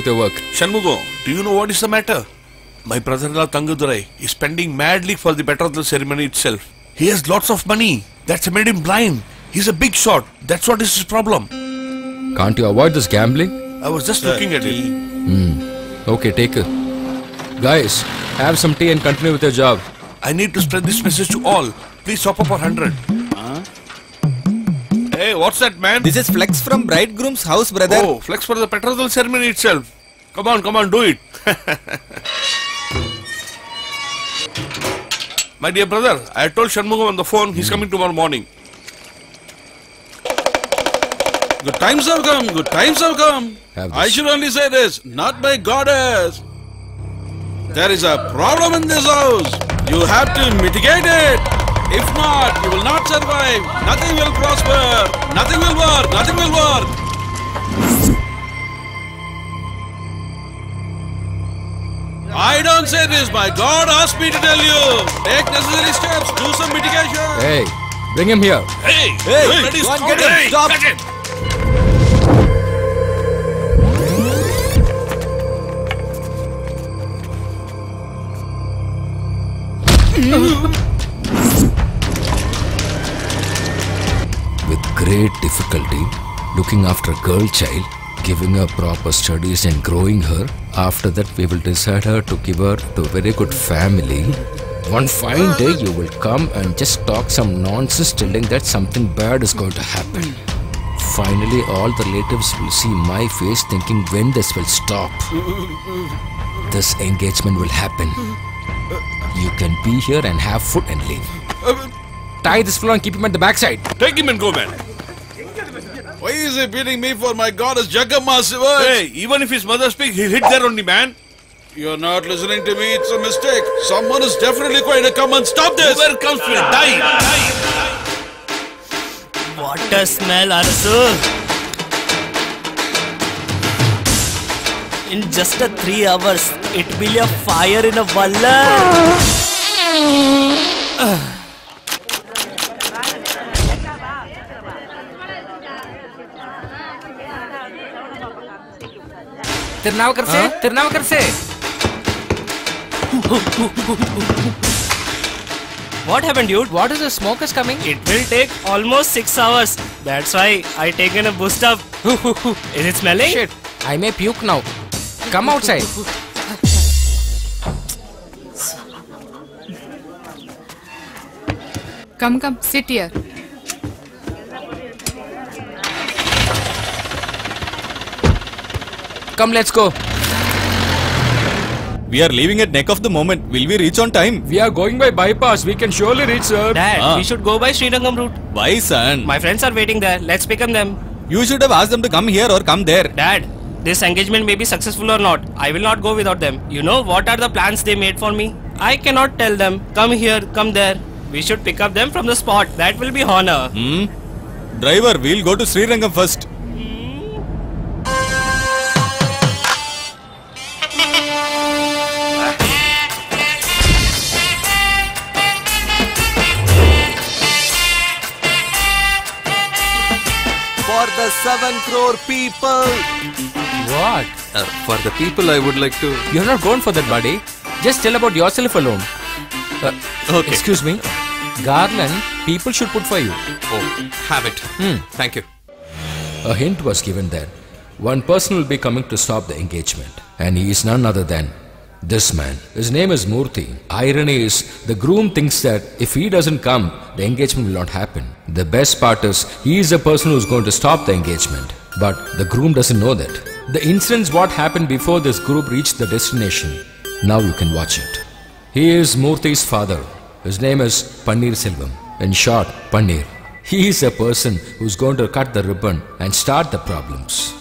with your work. Shanmugo, do you know what is the matter? My brother-in-law Tangudurai is spending madly for the betrothal ceremony itself. He has lots of money. That's made him blind. He's a big shot. That's what is his problem. Can't you avoid this gambling? I was just looking at it. Okay, take it. Guys, have some tea and continue with your job. I need to spread this message to all. Please top up our 100. Hey, what's that, man? This is flex from bridegroom's house, brother. Oh, flex for the betrothal ceremony itself. Come on, do it. My dear brother, I told Shanmugam on the phone he's coming tomorrow morning. Good times have come, good times have come. I should only say this, not by goddess. There is a problem in this house. You have to mitigate it. If not, you will not survive. Nothing will prosper. Nothing will work. Nothing will work. I don't say this. My God asked me to tell you. Take necessary steps. Do some mitigation. Hey, bring him here. Hey, go on, get him. Stop. Catch it. With great difficulty, looking after a girl child, giving her proper studies and growing her. After that, we will decide her to give her to a very good family. One fine day, you will come and just talk some nonsense telling that something bad is going to happen. Finally, all the relatives will see my face thinking when this will stop. This engagement will happen. You can be here and have food and leave. Tie this fellow and keep him at the backside. Take him and go, man. Why is he beating me for my goddess Jagamma's words? Hey, even if his mother speaks, he'll hit there only, man. You're not listening to me. It's a mistake. Someone is definitely going to come and stop this. Whoever comes will die. What a smell, Arasu! In just 3 hours, it will be a fire in a valla. Tirnavakar se. What happened, dude? What is the smoke is coming? It will take almost 6 hours. That's why I taken a boost up. Is it smelling? Shit, I may puke now. Come outside. Come, sit here. Come, let's go. We are leaving at neck of the moment. Will we reach on time? We are going by bypass. We can surely reach, sir. Dad, we should go by Srirangam route. Why, son? My friends are waiting there. Let's pick up them. You should have asked them to come here or come there. Dad, this engagement may be successful or not. I will not go without them. You know what are the plans they made for me? I cannot tell them, come here, come there. We should pick up them from the spot. That will be honor. Driver, we'll go to Srirangam first. For the 7 crore people. What? For the people, I would like to... You're not going for that, buddy. Just tell about yourself alone. Okay. Excuse me. Garland, people should put for you. Oh, have it. Thank you. A hint was given there. One person will be coming to stop the engagement. And he is none other than this man. His name is Murthy. Irony is, the groom thinks that if he doesn't come, the engagement will not happen. The best part is, he is the person who is going to stop the engagement. But the groom doesn't know that. The incidents what happened before this group reached the destination. Now you can watch it. He is Murthy's father. His name is Paneer Selvam. In short, Paneer. He is a person who's going to cut the ribbon and start the problems.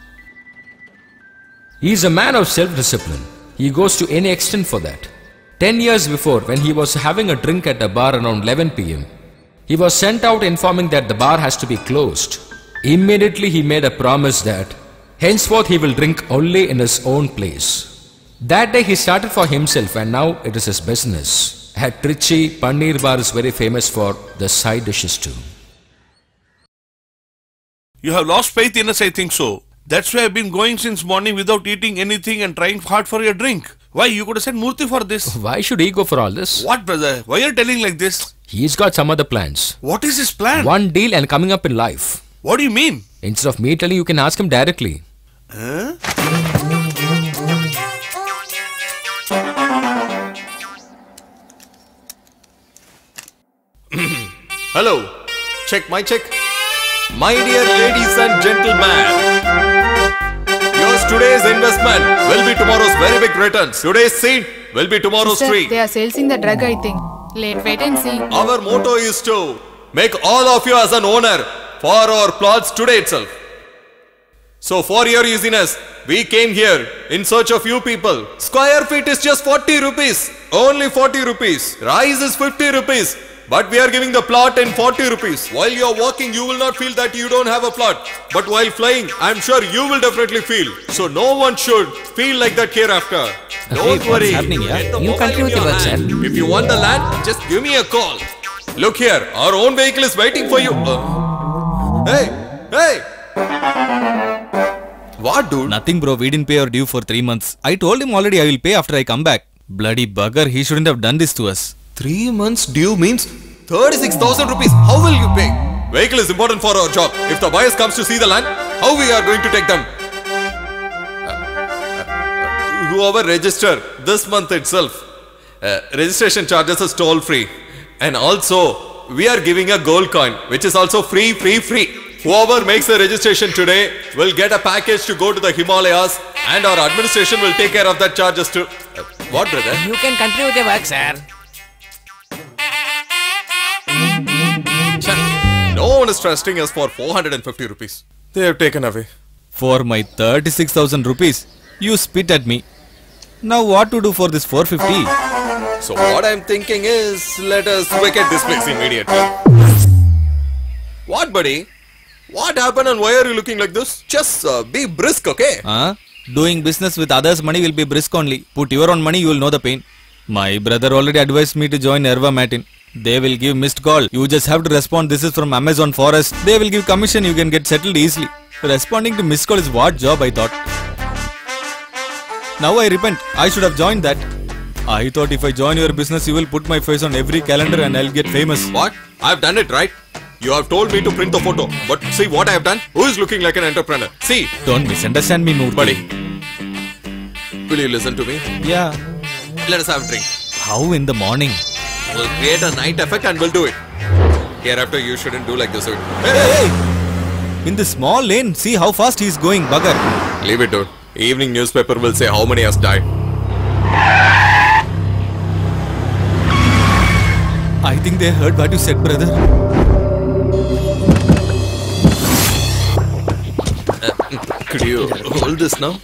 He is a man of self-discipline. He goes to any extent for that. 10 years before, when he was having a drink at a bar around 11 p.m., he was sent out informing that the bar has to be closed. Immediately he made a promise that henceforth he will drink only in his own place. That day he started for himself and now it is his business. At Trichy, Paneer Bar is very famous for the side dishes too. You have lost faith in us, I think so. That's why I've been going since morning without eating anything and trying hard for your drink. Why? You could have sent Murthy for this. Why should he go for all this? What, brother? Why are you telling like this? He's got some other plans. What is his plan? One deal and coming up in life. What do you mean? Instead of me telling you, can ask him directly. Huh? Hello. Check my check. My dear ladies and gentlemen, yours today's investment will be tomorrow's very big returns. Today's seed will be tomorrow's Sir, tree. they are selling the drug, I think. Wait and see. Our motto is to make all of you as an owner for our plots today itself. So for your easiness, we came here in search of you people. Square feet is just 40 rupees. Only 40 rupees. Rice is 50 rupees. But we are giving the plot in 40 rupees. While you are walking, you will not feel that you don't have a plot. But while flying, I am sure you will definitely feel. So no one should feel like that hereafter. Don't worry. happening here? Get the You mobile continue in with your the work, hand. If you want the land, just give me a call. Look here, our own vehicle is waiting for you. Hey! What, dude? Nothing, bro. We didn't pay our due for 3 months. I told him already I will pay after I come back. Bloody bugger, he shouldn't have done this to us. 3 months due means 36,000 rupees. How will you pay? Vehicle is important for our job. If the buyers comes to see the land, how we are going to take them? Whoever register this month itself, registration charges is toll free. And also, we are giving a gold coin, which is also free. Whoever makes the registration today will get a package to go to the Himalayas, and our administration will take care of that charges too. What, brother? You can continue with your work, sir. No one is trusting us for 450 rupees. They have taken away. For my 36,000 rupees, you spit at me. Now what to do for this 450? So what I'm thinking is, let us vacate this place immediately. What, buddy? What happened and why are you looking like this? Just be brisk, okay? Doing business with others' money will be brisk only. Put your own money, you will know the pain. My brother already advised me to join Erva Matin. They will give missed call. You just have to respond. This is from Amazon Forest. They will give commission. You can get settled easily. Responding to missed call is what job, I thought. Now I repent. I should have joined that. I thought if I join your business, you will put my face on every calendar and I'll get famous. What? I've done it, right? You have told me to print the photo. But see what I have done? Who is looking like an entrepreneur? See. Don't misunderstand me, Murthy. Buddy, will you listen to me? Yeah. Let us have a drink. How in the morning? We'll create a night effect and we'll do it. Hereafter, you shouldn't do like this. Hey! In this small lane, see how fast he is going, bugger. Leave it, dude. Evening newspaper will say how many has died. I think they heard what you said, brother. Could you hold this now?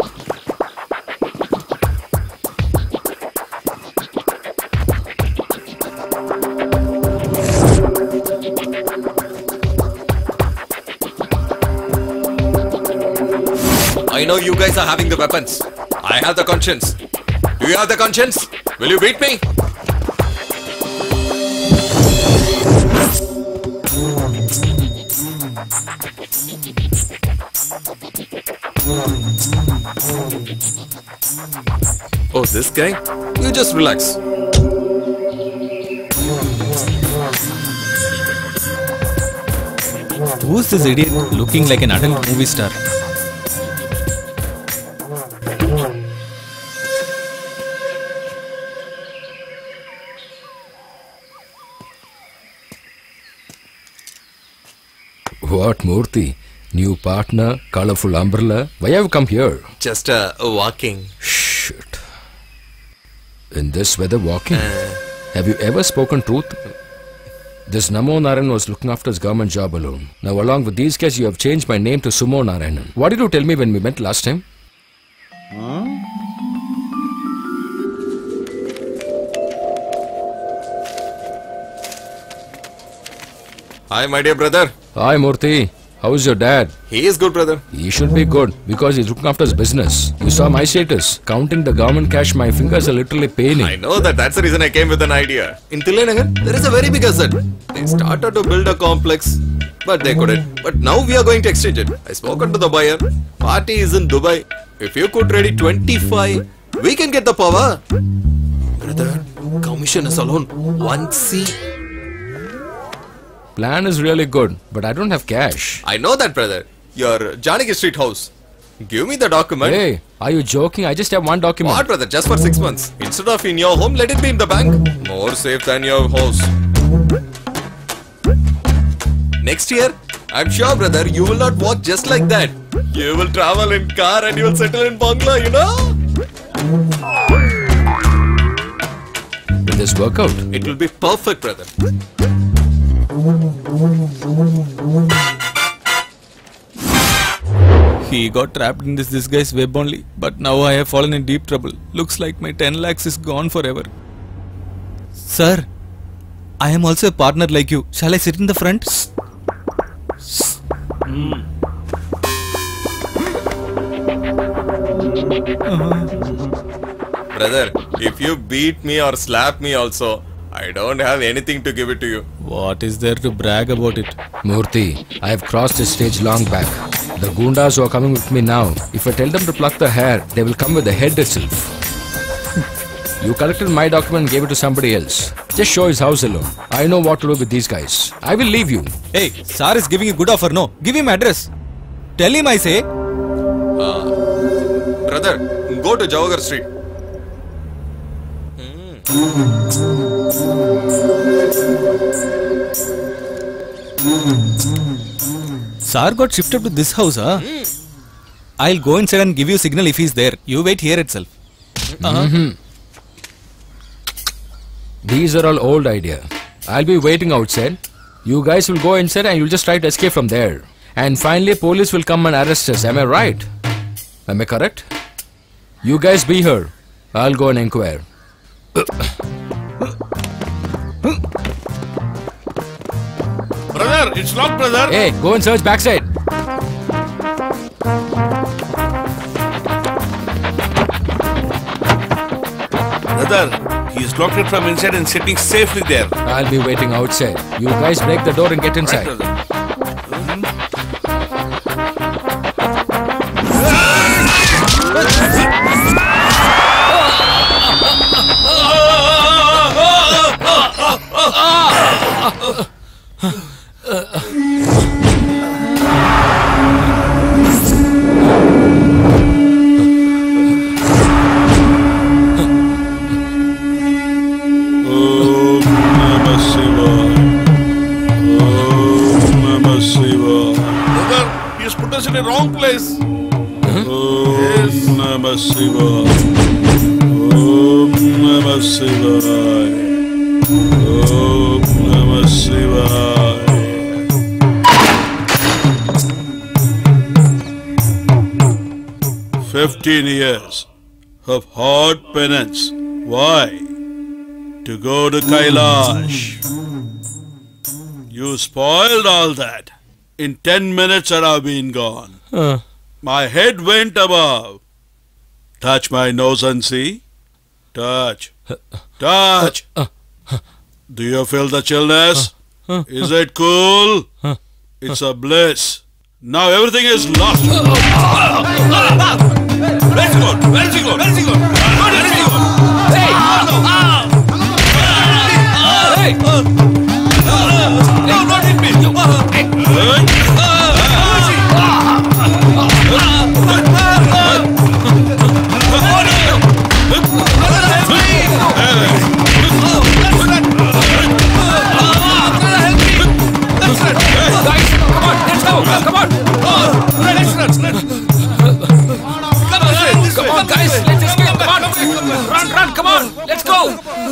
I know you guys are having the weapons. I have the conscience. Do you have the conscience? Will you beat me? Oh, this guy? You just relax. Who's this idiot looking like an adult movie star? What, Murthy? New partner, colorful umbrella. Why have you come here? Just walking. Shit. In this weather, walking? Have you ever spoken truth? This Namo Narayan was looking after his government job alone. Now, along with these guys, you have changed my name to Sumo Narayanan. What did you tell me when we met last time? Hi, my dear brother. Hi, Murthy. How's your dad? He is good, brother. He should be good because he's looking after his business. You saw my status. Counting the government cash, my fingers are literally paining. I know that. That's the reason I came with an idea. In Tillanagar, there is a very big asset. They started to build a complex. but they couldn't. But now we are going to exchange it. I spoken to the buyer. Party is in Dubai. If you could ready 25, we can get the power. Brother, commission is alone 1C. Plan is really good, but I don't have cash. I know that, brother. Your Janaki Street house. Give me the document. Hey, are you joking? I just have one document. What, brother? Just for 6 months. Instead of in your home, let it be in the bank. More safe than your house. Next year, I'm sure, brother, you will not walk just like that. You will travel in car and you will settle in bungalow, you know? Will this work out? It will be perfect, brother. He got trapped in this guy's web only, but now I have fallen in deep trouble. Looks like my 10 lakhs is gone forever. Sir, I am also a partner like you. Shall I sit in the front? Brother, if you beat me or slap me also, I don't have anything to give it to you. What is there to brag about it? Murthy, I have crossed this stage long back. The Goondas who are coming with me now, if I tell them to pluck the hair, they will come with the head itself. You collected my document and gave it to somebody else. Just show his house alone. I know what to do with these guys. I will leave you. Hey, Sir is giving a good offer, no? Give him address. Tell him I say. Brother, go to Javagar Street. Sir got shifted to this house, huh? I'll go inside and give you signal if he's there. You wait here itself. These are all old idea. I'll be waiting outside. You guys will go inside and you'll just try to escape from there. And finally police will come and arrest us. Am I right? Am I correct? You guys be here. I'll go and inquire. Brother, it's locked, brother. Hey, go and search backside. Brother, he's locked it from inside and sitting safely there. I'll be waiting outside. You guys break the door and get inside. Right, brother. Brother, he has put us in a wrong place. Om Namah Shivaya. Om Namah Shivaya. Om Namah Shivaya. 15 years of hard penance. Why? To go to Kailash. You spoiled all that. In 10 minutes I have been gone. My head went above. Touch my nose and see. Touch. Touch. Do you feel the chillness? Is it cool? It's a bliss. Now everything is lost. Where's he gone? Where's he gone? Where's he gone? Where is he gone? Hey! Hey! No, not hit me. Come on! Come on, guys! Let's escape! Come on! Run! Come on! Let's go!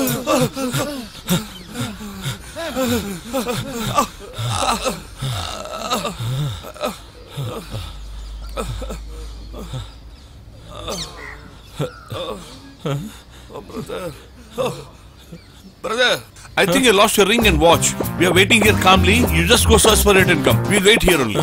Brother, I think you lost your ring and watch. We are waiting here calmly. You just go search for it and come. We'll wait here only.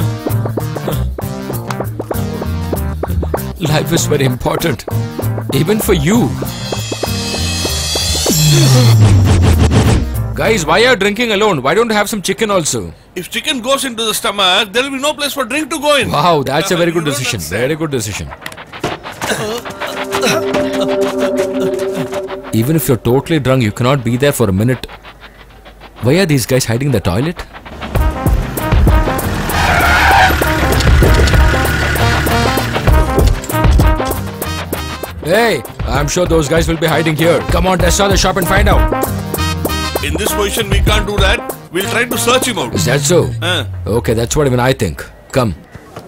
Life is very important. Even for you. Guys, why are you drinking alone? Why don't you have some chicken also? If chicken goes into the stomach, there will be no place for drink to go in. Wow, that's a very good decision. Very good decision. Even if you're totally drunk, you cannot be there for a minute. Why are these guys hiding in the toilet? Hey, I'm sure those guys will be hiding here. Come on, test out the shop and find out. In this position, we can't do that. We'll try to search him out. Is that so? Uh. Okay, that's what even I think. Come.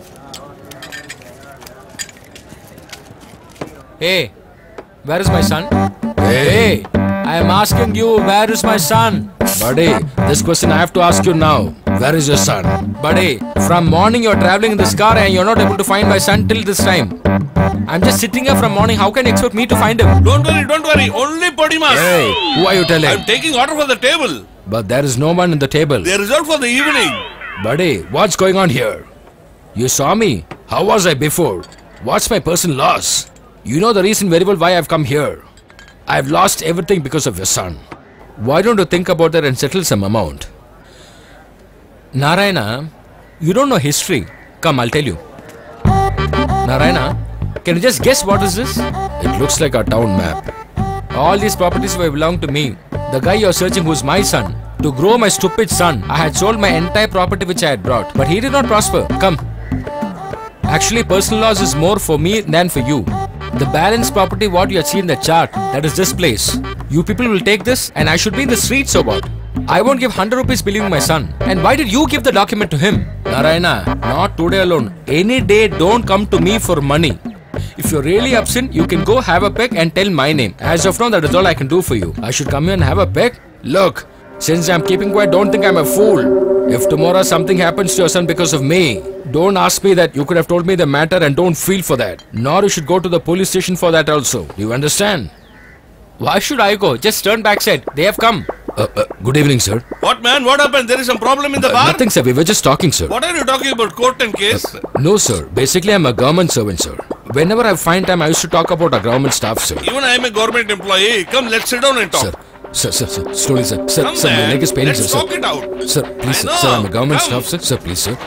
Hey, where is my son? Hey, I am asking you, where is my son? Buddy, this question I have to ask you now. Where is your son? Buddy, from morning you're traveling in this car and you're not able to find my son till this time. I'm just sitting here from morning. How can you expect me to find him? Don't worry. Only Podimas. Hey, who are you telling? I'm taking order for the table. But there is no one in the table. They're reserved for the evening. Buddy, what's going on here? You saw me. How was I before? What's my personal loss? You know the reason very well why I've come here. I've lost everything because of your son. Why don't you think about that and settle some amount? Narayana, you don't know history. Come, I'll tell you. Narayana, can you just guess what is this? It looks like a town map. All these properties were belong to me. The guy you're searching who's my son. To grow my stupid son, I had sold my entire property which I had brought. But he did not prosper. Come. Actually, personal loss is more for me than for you. The balanced property what you see in the chart, that is this place. You people will take this and I should be in the streets or what? I won't give 100 rupees believing my son. And why did you give the document to him? Narayana, not today alone. Any day don't come to me for money. If you're really upset, you can go have a peck and tell my name. As of now, that is all I can do for you. I should come here and have a peck? Look, since I'm keeping quiet, don't think I'm a fool. If tomorrow something happens to your son because of me, don't ask me that. You could have told me the matter and don't feel for that. Nor you should go to the police station for that also. Do you understand? Why should I go? Just turn back side. They have come. Good evening, sir. What, man? What happened? There is some problem in the bar? Nothing, sir. We were just talking, sir. What are you talking about? Court and case? No, sir. Basically, I'm a government servant, sir. Whenever I find time, I used to talk about our government staff, sir. Even I am a government employee. Come, let's sit down and talk. Sir. Slowly, sir. Sir, Come, my man. leg is paining, Let's sir. talk it out. Sir, please, I know. sir. I'm a government Come. staff, sir. Sir, please, sir.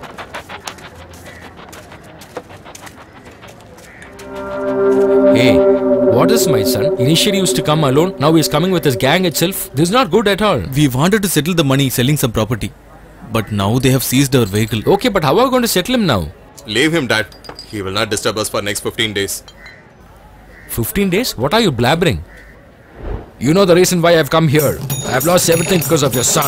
Hey, what is my son? Initially used to come alone. Now he's coming with his gang itself. This is not good at all. We wanted to settle the money selling some property. But now they have seized our vehicle. Okay, but how are we going to settle him now? Leave him, Dad. He will not disturb us for next 15 days. 15 days? What are you blabbering? You know the reason why I've come here. I've lost everything because of your son.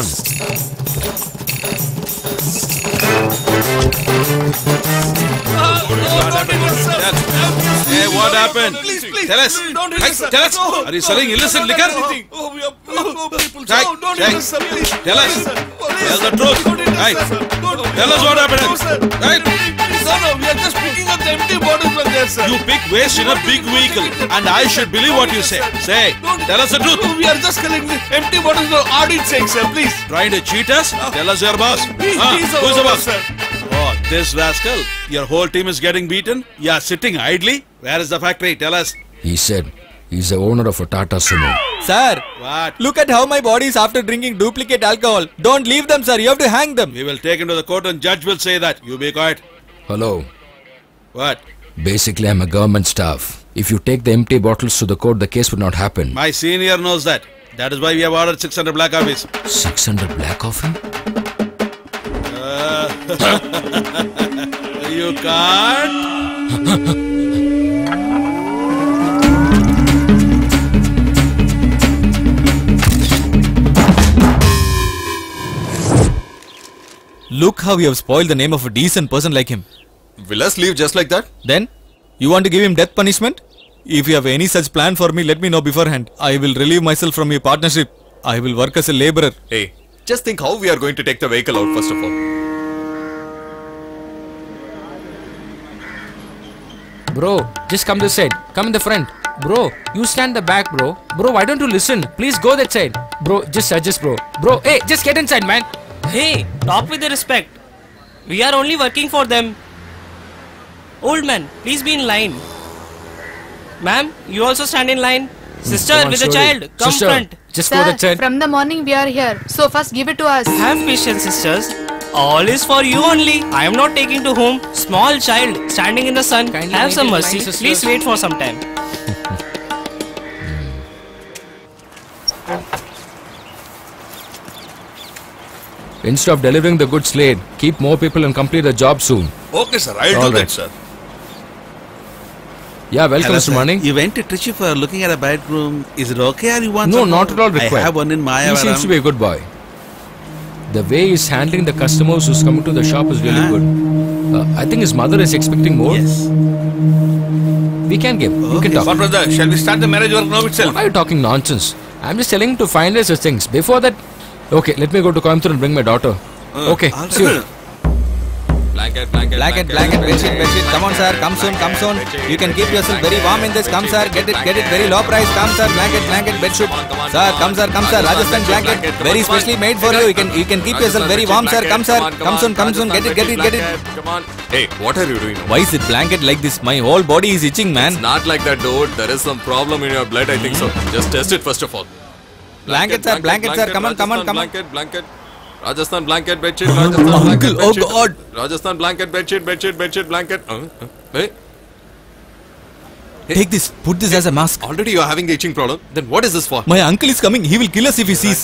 Hey, what happened? Please. Tell us. Don't hit us, sir. Tell us. No. Are you selling illicit liquor? Oh, we are poor people. Check, No, don't check. hit us, sir, please. Tell us. Tell the truth. Don't hit us, Hey, sir. Don't tell us what happened. No, sir. Right? No, we are just picking up the empty bottles from there, sir. You pick waste in a big vehicle, and I should believe what you say. Say, tell us the truth. We are just collecting empty bottles for audit sake, sir, please. Trying to cheat us? Tell us your boss. He's our Who's the owner, boss? sir. Oh, this rascal. Your whole team is getting beaten? Yeah, sitting idly? Where is the factory? Tell us. He said he's the owner of a Tata Sumo. Sir, What? look at how my body is after drinking duplicate alcohol. Don't leave them, sir. You have to hang them. We will take him to the court and judge will say that. You be quiet. Hello. What? Basically, I'm a government staff. If you take the empty bottles to the court, the case would not happen. My senior knows that. That is why we have ordered 600 black coffees. 600 black coffee? You can't? Look how you have spoiled the name of a decent person like him. Will us leave just like that? Then, you want to give him death punishment? If you have any such plan for me, let me know beforehand. I will relieve myself from your partnership. I will work as a laborer. Hey, just think how we are going to take the vehicle out first of all. Bro, just come this side. Come in the front. Bro, you stand the back, bro. Bro, why don't you listen? Please go that side. Bro, just adjust, bro. Bro, hey, just get inside, man. Hey, talk with the respect. We are only working for them. Old man, please be in line. Ma'am, you also stand in line. Sister Come on, with the slowly. child, come Sister, front. Just go that Sir, side. from the morning we are here. So first give it to us. Have patience, sisters. All is for you only. I am not taking to home. Small child standing in the sun. Kindly Have some maintain mercy. line, sisters. Please wait for some time. Instead of delivering the goods late, keep more people and complete the job soon. Okay, sir. I'll All do right. that, sir. Yeah, welcome, Hello, Mr. sir. Mani. You went to Trichy for looking at a bedroom. Is it okay or you want No, some not more? at all required. I have one in Mayavaram. He seems to be a good boy. The way he's handling the customers who's coming to the shop is really good. I think his mother is expecting more. Yes. We can give. You Okay. can talk. But brother, shall we start the marriage work now itself? Why are you talking nonsense? I'm just telling him to finalize his things. Before that, okay, let me go to Coimbatore and bring my daughter. Okay, all see you. Blanket, Blanket, bedsheet. Come on, sir. Come soon. You can keep yourself very warm in this. Come, sir. Get it very low price. Come, sir. Blanket, bedsheet. Sir, come, sir. Rajasthan blanket, very specially made for you. You can keep yourself very warm, sir. Come, sir. Come soon. Get it. Come on. Hey, what are you doing? Why is it blanket like this? My whole body is itching, man. It's not like that, dude. There is some problem in your blood, I think so. Just test it first of all. Blanket, sir. Come on. Blanket. Rajasthan blanket, bedsheet, Rajasthan blanket, Uncle, oh bedsheet. God. Rajasthan blanket, bedsheet, blanket. Hey, Take this. Put this as a mask. already you are having the itching problem. Then what is this for? My uncle is coming. He will kill us if he sees.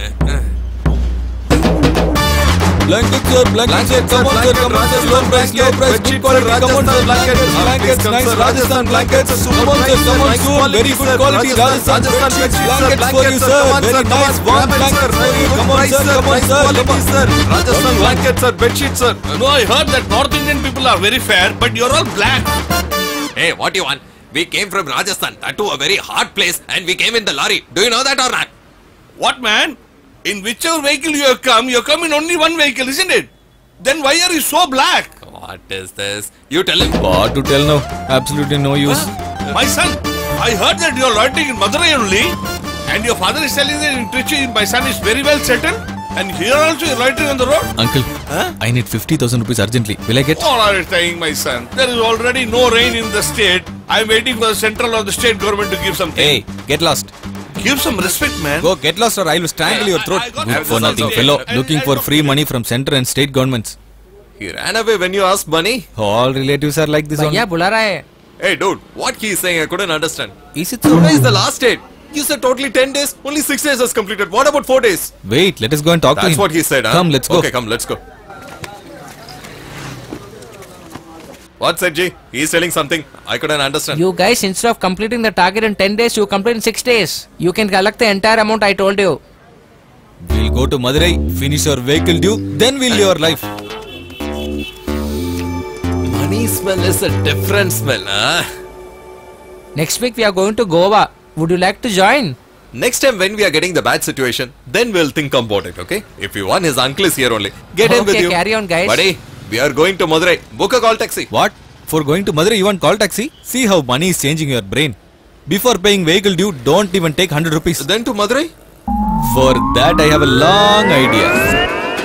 Blanket, sir. Come on, sir. Low price. Good quality. Come on, sir. Blankets, nice Rajasthan blankets. Come on, soon. Very good quality. Rajasthan blankets for you, sir. Very nice warm blankets for you. Come on, sir. Rajasthan blankets, sir. Bedsheet, sir. No, I heard that North Indian people are very fair, but you're all black. Hey, what do you want? We came from Rajasthan, that to a very hot place, and we came in the lorry. Do you know that or not? What, man? In whichever vehicle you come in only one vehicle, isn't it? Then why are you so black? What is this? You tell him. What to tell now? Absolutely no use. My son, I heard that you're loitering in Madurai only, and your father is telling that in Trichy my son is very well settled, and here also you're loitering on the road? Uncle, I need 50,000 rupees urgently. Will I get? All are you saying, my son? There is already no rain in the state. I'm waiting for the central or the state government to give something. Hey, get lost. Give some respect, man. Go get lost or I will strangle your throat. I got Good that. for nothing fellow. Looking for free money from center and state governments. He ran away when you asked money. All relatives are like this only. बुला रहा है. Hey, dude, what he is saying, I couldn't understand. Is it so? Today is the last date. You said totally 10 days. Only 6 days has completed. What about 4 days? Wait, let us go and talk to That's him. what he said, huh? Come, let's go. Okay, come, let's go. What said G? He's telling something. I couldn't understand. You guys, instead of completing the target in 10 days, you complete in 6 days. You can collect the entire amount I told you. We'll go to Madurai, finish your vehicle due, then we'll live your life. Money smell is a different smell, huh? Next week we are going to Goa. Would you like to join? Next time when we are getting the bad situation, then we'll think about it, okay? If you want, his uncle is here only. Get him with Okay, you. carry on, guys. Buddy, we are going to Madurai. Book a call taxi. What? For going to Madurai, you want call taxi? See how money is changing your brain. Before paying vehicle due, don't even take 100 rupees. Then to Madurai? For that, I have a long idea.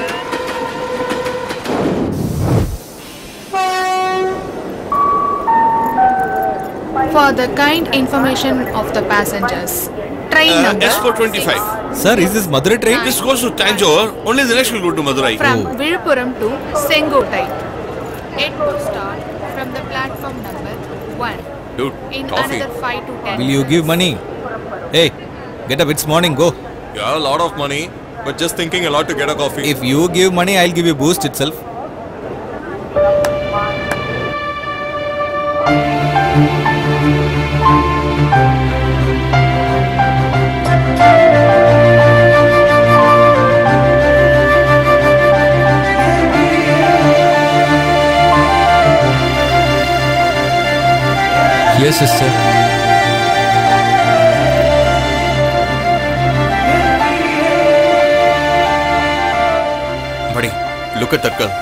For the kind information of the passengers. Train number S425. Sir, is this Madurai train? This goes to Tanjore. Only the next will go to Madurai. from Viluppuram to Sengotai. It will start from the platform number 1 Dude, in coffee. another 5 to 10 Will you give money? Hey, get up, it's morning, go. You have a lot of money, but just thinking a lot to get a coffee. If you give money, I'll give you boost itself. Yes, sister. Buddy, look at that girl.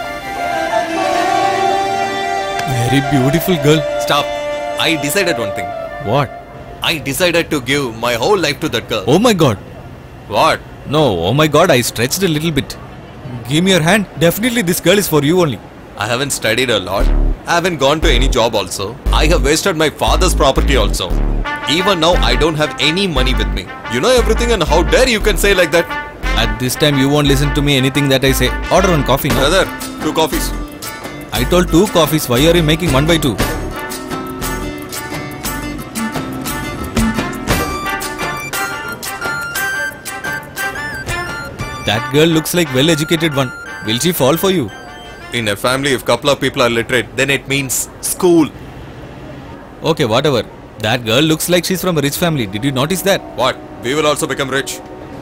Very beautiful girl. Stop. I decided one thing. What? I decided to give my whole life to that girl. Oh my god. What? No, oh my god, I stretched a little bit. Give me your hand. Definitely this girl is for you only. I haven't studied a lot. I haven't gone to any job also. I have wasted my father's property also. Even now, I don't have any money with me. You know everything, and how dare you can say like that? At this time, you won't listen to me anything that I say. Order one coffee, no? Brother, 2 coffees. I told 2 coffees. Why are you making 1 by 2? That girl looks like well-educated one. Will she fall for you? In a family, if couple of people are literate, then it means school. Okay, whatever. That girl looks like she's from a rich family. Did you notice that? What? We will also become rich.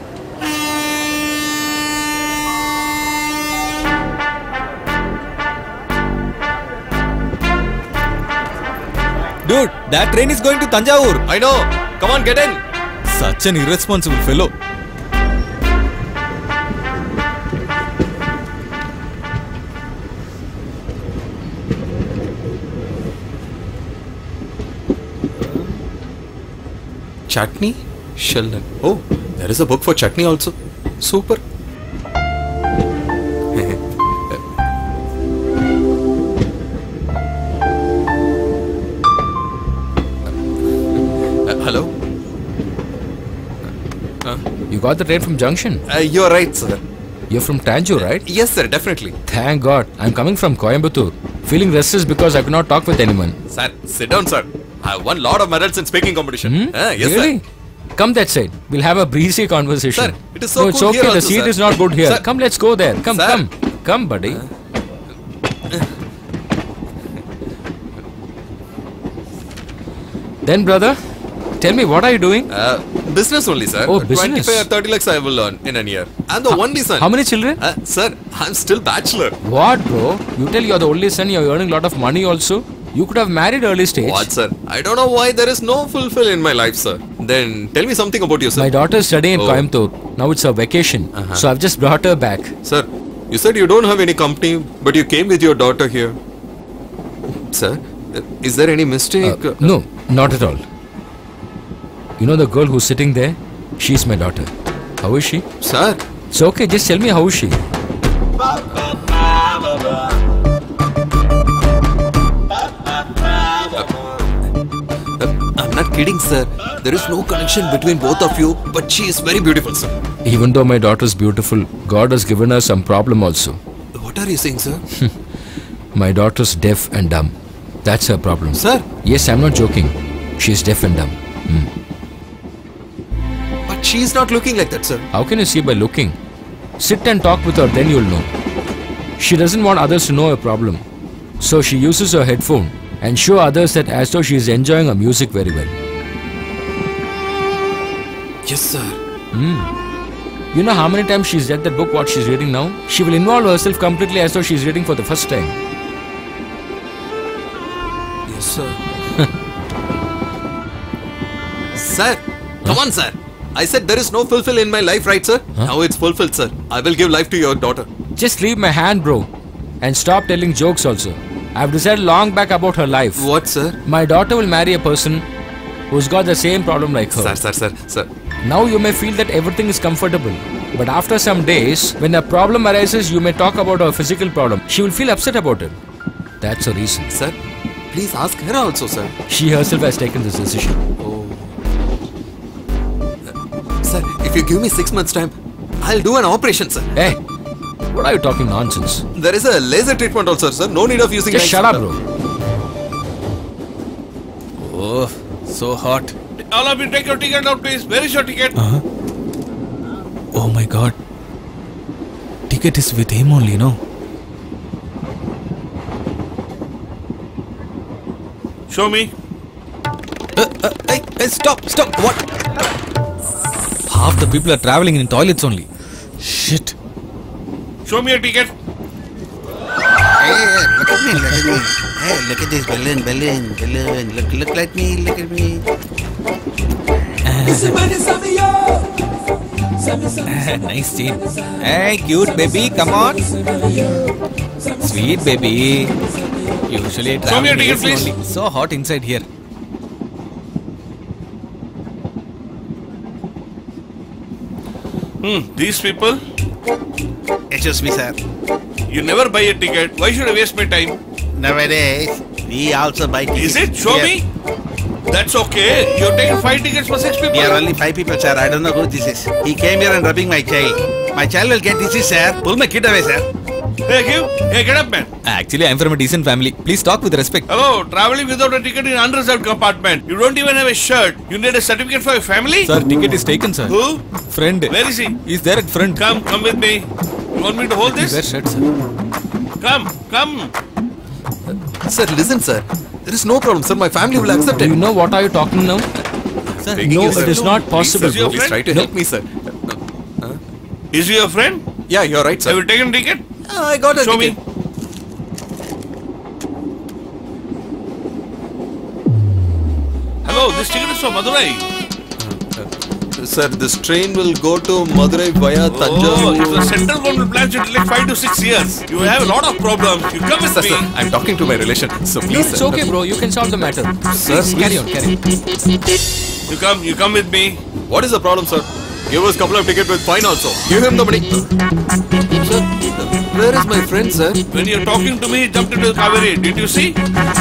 Dude, that train is going to Tanjavur. I know. Come on, get in. Such an irresponsible fellow. Chutney? Sheldon. Oh, there is a book for chutney also. Super. Hello? You got the train from Junction? You're right, sir. You're from Tanjore, right? Yes, sir, definitely. Thank God. I'm coming from Coimbatore. Feeling restless because I could not talk with anyone. Sir, sit down, sir. I have won lot of medals in speaking competition. Yes, Really? sir. Come that side. We'll have a breezy conversation. Sir, it is so No, it's cool okay. here The also, seat sir. is not good here. Sir. Come, let's go there. Come, Sir. come. Come, buddy. Then, brother, tell me, what are you doing? Business only, sir. Oh, business. 25 or 30 lakhs I will earn in a year. I'm the only son. How many children? Sir, I'm still bachelor. What, bro? You tell you're the only son, you're earning a lot of money also. You could have married early stage. What, sir? I don't know why there is no fulfill in my life, sir. Then tell me something about yourself. My daughter is studying in Oh. Coimbatore. Now it's her vacation. So I've just brought her back. Sir, you said you don't have any company, but you came with your daughter here. Sir, is there any mistake? No, not at all. You know the girl who's sitting there? She's my daughter. How is she? Sir. It's okay, just tell me how is she? I'm not kidding, sir. There is no connection between both of you, but she is very beautiful, sir. Even though my daughter's beautiful, God has given her some problem also. What are you saying, sir? My daughter's deaf and dumb. That's her problem. Sir? Yes, I'm not joking. She's deaf and dumb. But she is not looking like that, sir. How can you see by looking? Sit and talk with her, then you'll know. She doesn't want others to know her problem. So she uses her headphone and show others that as though she is enjoying her music very well. Yes, sir. You know how many times she's read that book, what she's reading now? She will involve herself completely as though she's reading for the first time. Yes, sir. Sir, come on, sir. I said there is no fulfill in my life, right, sir? Now it's fulfilled, sir. I will give life to your daughter. Just leave my hand, bro. And stop telling jokes also. I've decided long back about her life. What, sir? My daughter will marry a person who's got the same problem like her. Sir. Now you may feel that everything is comfortable. But after some days, when a problem arises, you may talk about her physical problem. She will feel upset about it. That's the reason. Sir, please ask her also, sir. She herself has taken this decision. Sir, if you give me 6 months' time, I'll do an operation, sir. Hey, what are you talking nonsense? There is a laser treatment also, sir. No need of using Just knives. shut up, bro. Oh, so hot. All of you take your ticket out, please. Where is your ticket? Oh my god. Ticket is with him only, no? Show me. Hey, stop. What? Half the people are traveling in toilets only. Shit. Show me your ticket. Hey, look at me. Hey, look at this balloon. Look like me, look at me. Nice scene. Hey, cute baby, come on. Sweet baby. Usually I travel Show me your ticket, AC please. only. So hot inside here. These people, Excuse me, sir. you never buy a ticket. Why should I waste my time? Nowadays, we also buy tickets. Is it? Show Here. me. That's okay. You're taking 5 tickets for 6 people. We are only 5 people, sir. I don't know who this is. He came here and rubbing my child. My child will get disease, sir. Pull my kid away, sir. Hey, get up, man. Actually, I'm from a decent family. Please talk with respect. Hello, traveling without a ticket in unreserved compartment. You don't even have a shirt. You need a certificate for your family? Sir, ticket is taken, sir. Who? Friend. Where is he? He's there at front. Come with me. You want me to hold this? Wear shirt, sir. Come. Sir, listen, sir. There is no problem, sir. My family will accept Do it. you know what are you talking now? Sir, No, it is not possible, Please, sir. bro. Please try to help me, sir. Is he your friend? Yeah, you're right, Have sir. you taken a ticket? I got a Show ticket. me. Hello, this ticket is for Madurai. Sir, this train will go to Madurai via Oh, Tanjore. if the central government plans it will take 5 to 6 years. You have a lot of problems. You come with Sir, me. sir, I'm talking to my relation. So No, please, it's sir. okay, bro. You can solve the matter. Sir, Please, carry on. You come with me. What is the problem, sir? Give us a couple of tickets with fine also. Give him the money. Sir, where is my friend, sir? When you're talking to me, he jumped into the Kaveri. Did you see?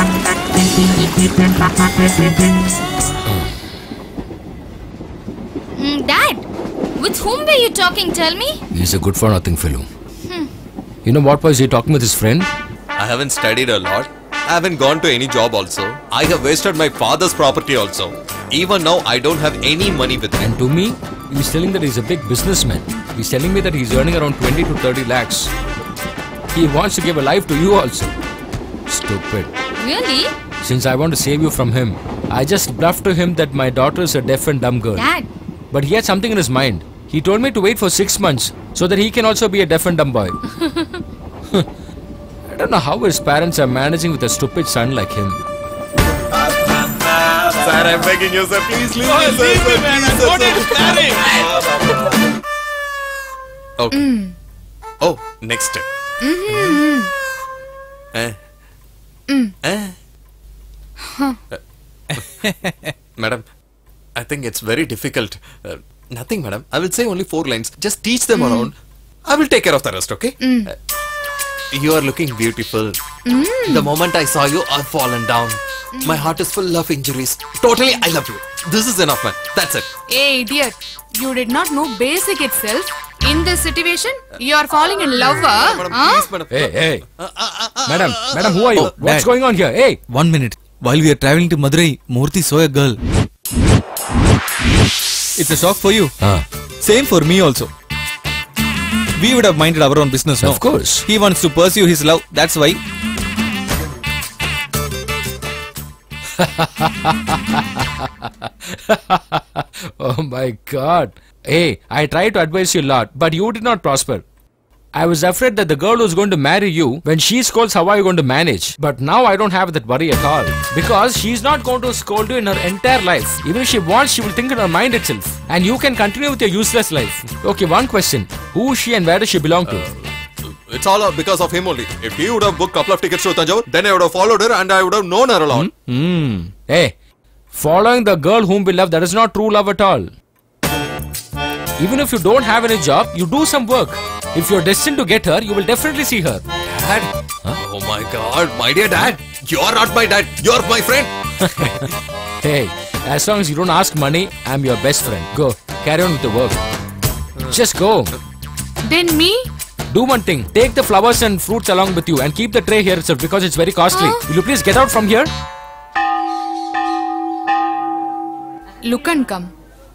Dad, with whom were you talking? Tell me. He's a good for nothing fellow. You know what was he talking with his friend? I haven't studied a lot. I haven't gone to any job also. I have wasted my father's property also. Even now, I don't have any money with me. And to me, he's telling that he's a big businessman. He's telling me that he's earning around 20 to 30 lakhs. He wants to give a life to you also. Stupid. Really? Since I want to save you from him, I just bluffed to him that my daughter is a deaf and dumb girl. Dad. But he had something in his mind. He told me to wait for 6 months so that he can also be a deaf and dumb boy. I don't know how his parents are managing with a stupid son like him. Sir, I'm begging you, sir. Please leave me, sir. Leave me, Sir, man. please, I'm not sir, married. Okay. Oh, next step. Madam, I think it's very difficult. Nothing, madam. I will say only 4 lines. Just teach them around. I will take care of the rest, okay? You are looking beautiful. The moment I saw you, I've fallen down. My heart is full of injuries. Totally, I love you. This is enough, man. That's it. Hey, idiot. You did not know basic itself. In this situation, you are falling in love, Madam, please, madam. Hey. Madam, who are you? Oh, What's Dad. going on here? Hey. 1 minute. While we are traveling to Madurai, Murthy saw a girl. It's a shock for you. Same for me also. We would have minded our own business, no? Of course. He wants to pursue his love, that's why. Oh my God. Hey, I tried to advise you a lot, but you did not prosper. I was afraid that the girl who's going to marry you, when she scolds, how are you going to manage? But now I don't have that worry at all. Because she's not going to scold you in her entire life. Even if she wants, she will think in her mind itself. And you can continue with your useless life. Okay, one question. Who is she and where does she belong to? It's all because of him only. If he would have booked a couple of tickets to Tanjore, then I would have followed her and I would have known her a lot. Hey, following the girl whom we love, that is not true love at all. Even if you don't have any job, you do some work. If you're destined to get her, you will definitely see her. Dad? Oh my God, my dear dad. You are not my dad. You are my friend. Hey, as long as you don't ask money, I'm your best friend. Go, carry on with the work. Just go. Then me? Do one thing. Take the flowers and fruits along with you and keep the tray here itself because it's very costly. Will you please get out from here? Look and come.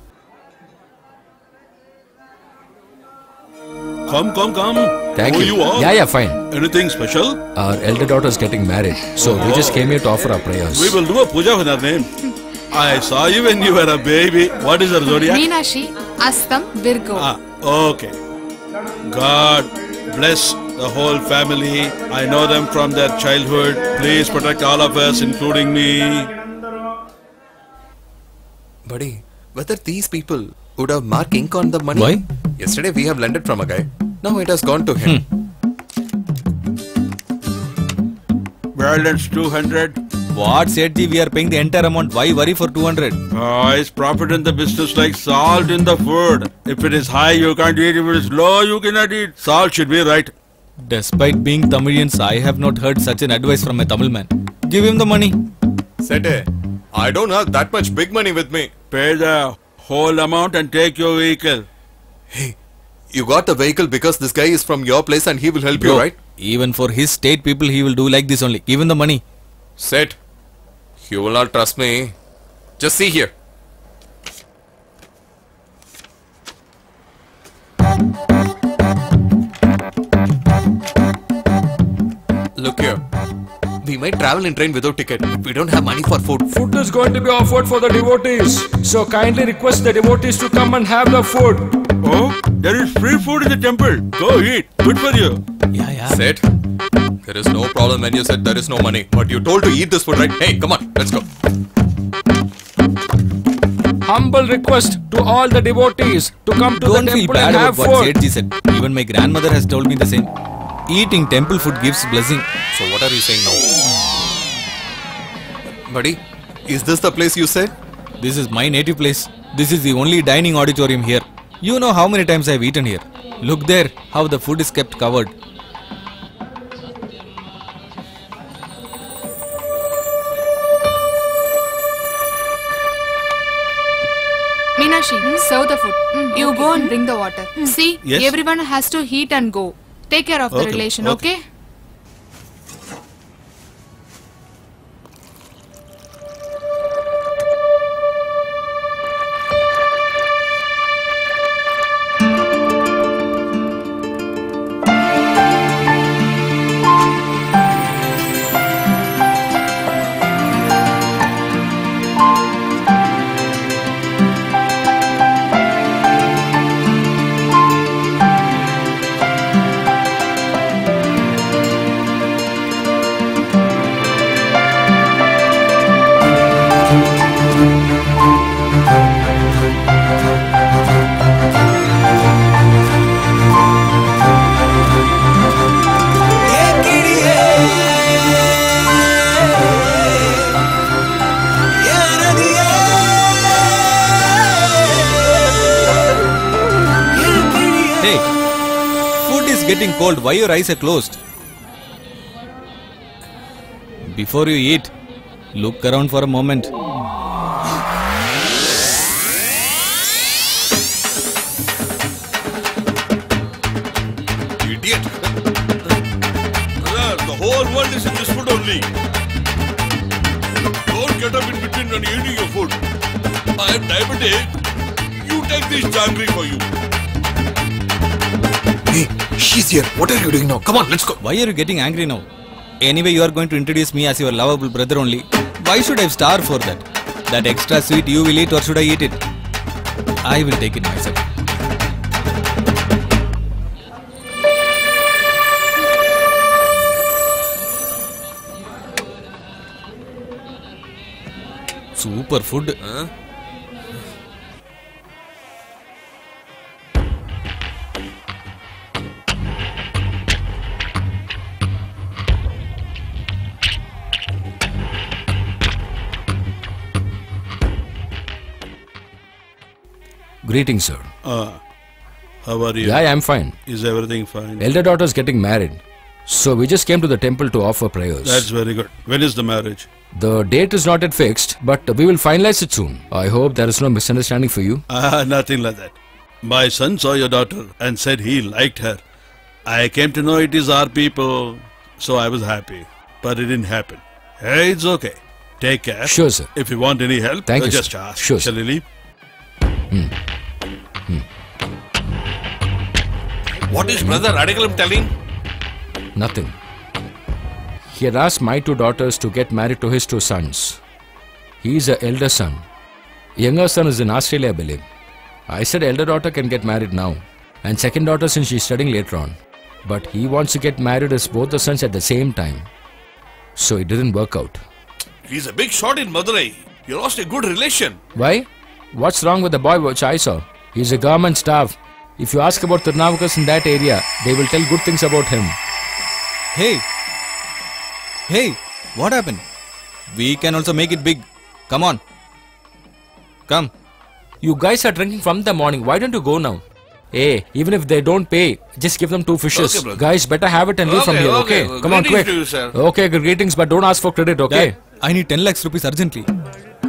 Come. Thank Who you. you are? Yeah, fine. Anything special? Our elder daughter is getting married, so we just came here to offer our prayers. We will do a puja with her name. I saw you when you were a baby. What is her zodiac? Meenashi, Astam, Virgo. Okay. God bless the whole family. I know them from their childhood. Please protect all of us, including me. Buddy, whether these people would have marked ink on the money? Why? Yesterday we have lent it from a guy. Now it has gone to him. Balance 200. What, Sethi? We are paying the entire amount. Why worry for 200? It's profit in the business like salt in the food. If it is high, you can't eat. If it is low, you cannot eat. Salt should be right. Despite being Tamilians, I have not heard such an advice from a Tamil man. Give him the money. Sete, I don't have that much big money with me. Pay the whole amount and take your vehicle. Hey, you got the vehicle because this guy is from your place and he will help Bro, you, right? even for his state people, he will do like this only. Give him the money. Sit. You will not trust me. Just see here. Look here. We might travel in train without ticket. We don't have money for food. Food is going to be offered for the devotees. So kindly request the devotees to come and have the food. Oh, there is free food in the temple. Go eat. Good for you. Yeah. Said, there is no problem when you said there is no money. But you told to eat this food, right? Hey, come on, let's go. Humble request to all the devotees to come to Don't the feel temple bad and about have what food. Sethji said. Even my grandmother has told me the same. Eating temple food gives blessing. So what are you saying now? Buddy, is this the place you said? This is my native place. This is the only dining auditorium here. You know how many times I have eaten here. Look there, how the food is kept covered. Meenakshi, serve the food. You go and bring the water. See, Yes. everyone has to eat and go. Take care of the Okay, relation, okay. okay? Hey, food is getting cold. Why your eyes are closed? Before you eat, look around for a moment. Idiot. The whole world is in this food only. Don't get up in between when eating your food. I am diabetic. You take this jangri for you. Hey, she's here. What are you doing now? Come on, let's go. Why are you getting angry now? Anyway, you are going to introduce me as your lovable brother only. Why should I starve for that? That extra sweet you will eat or should I eat it? I will take it myself. Super food. Greetings, sir. How are you? Yeah, I'm fine. Is everything fine? Elder daughter's getting married. So we just came to the temple to offer prayers. That's very good. When is the marriage? The date is not yet fixed, but we will finalize it soon. I hope there is no misunderstanding for you. Nothing like that. My son saw your daughter and said he liked her. I came to know it is our people, so I was happy. But it didn't happen. Hey, it's okay. Take care. Sure, sir. If you want any help, Thank you, just sir. ask. Sure, Shall sir. we leave? What is Brother Radikalam telling? Nothing. He had asked my two daughters to get married to his two sons. He is the elder son. Younger son is in Australia, I believe. I said elder daughter can get married now. And second daughter since she's studying later on. But he wants to get married as both the sons at the same time. So it didn't work out. He's a big shot in Madurai. You lost a good relation. Why? What's wrong with the boy which I saw? He's a government staff. If you ask about Tirunavakas in that area, they will tell good things about him. Hey! Hey! What happened? We can also make it big. Come on. Come. You guys are drinking from the morning. Why don't you go now? Hey, even if they don't pay, just give them 2 fishes. Okay, brother. Guys, better have it and leave from here, okay? Come on, Greetings quick. to you, sir. Okay, greetings, but don't ask for credit, okay? Dad, I need 10 lakhs rupees urgently.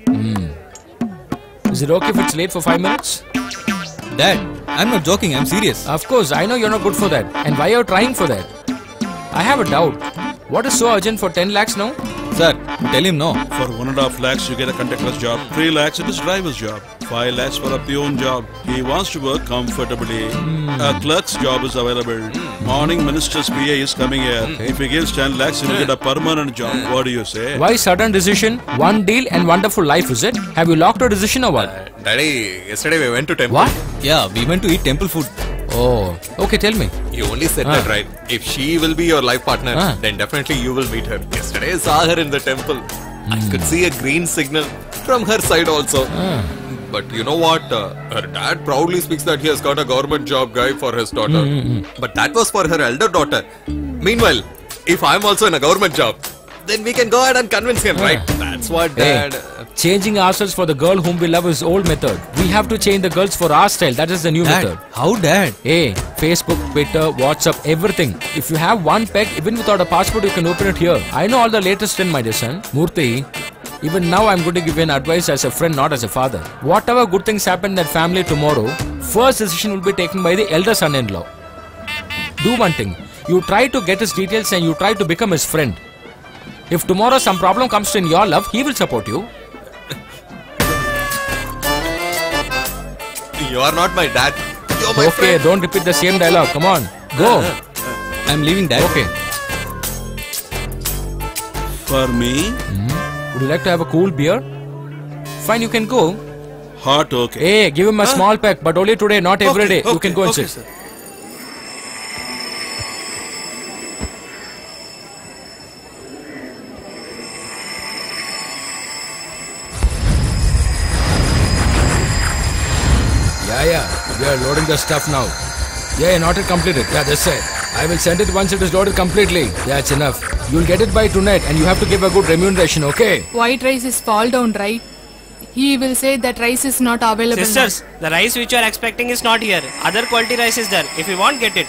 Is it okay if it's late for 5 minutes? Dad, I'm not joking, I'm serious. Of course, I know you're not good for that. And why you're trying for that? I have a doubt. What is so urgent for 10 lakhs now? Sir, tell him no. For 1.5 lakhs, you get a conductor's job. 3 lakhs, it is driver's job. 5 lakhs for a peon job. He wants to work comfortably. A clerk's job is available. Morning minister's PA is coming here. If he gives 10 lakhs, he will get a permanent job. What do you say? Why sudden decision? One deal and wonderful life, is it? Have you locked your decision or what? Daddy, yesterday we went to temple. What? Yeah, we went to eat temple food. Oh, okay, tell me. You only said that right. If she will be your life partner, then definitely you will meet her. Yesterday I saw her in the temple. I could see a green signal from her side also. But you know what? Her dad proudly speaks that he has got a government job guy for his daughter. But that was for her elder daughter. Meanwhile, if I'm also in a government job, then we can go ahead and convince him, right? That's what Dad... Changing ourselves for the girl whom we love is old method. We have to change the girls for our style. That is the new method. How, Dad? Hey, Facebook, Twitter, WhatsApp, everything. If you have one peg, even without a passport, you can open it here. I know all the latest trend, my dear son. Murthy, even now I'm going to give you an advice as a friend, not as a father. Whatever good things happen in that family tomorrow, first decision will be taken by the elder son-in-law. Do one thing. You try to get his details and you try to become his friend. If tomorrow some problem comes in your love, he will support you. You are not my dad. You're my friend. Okay, don't repeat the same dialogue. Come on, go. I'm leaving, Dad. Okay. For me? Would you like to have a cool beer? Fine, you can go. Hot, okay. Hey, give him a small pack, but only today, not every day. You can go and sit. Sir. Yeah, we are loading the stuff now. Yeah, not yet completed. Yeah, that's it. I will send it once it is loaded completely. Yeah, it's enough. You'll get it by tonight and you have to give a good remuneration, okay? White rice is fall down, right? He will say that rice is not available. Sisters, the rice which you are expecting is not here. Other quality rice is there. If you want, get it.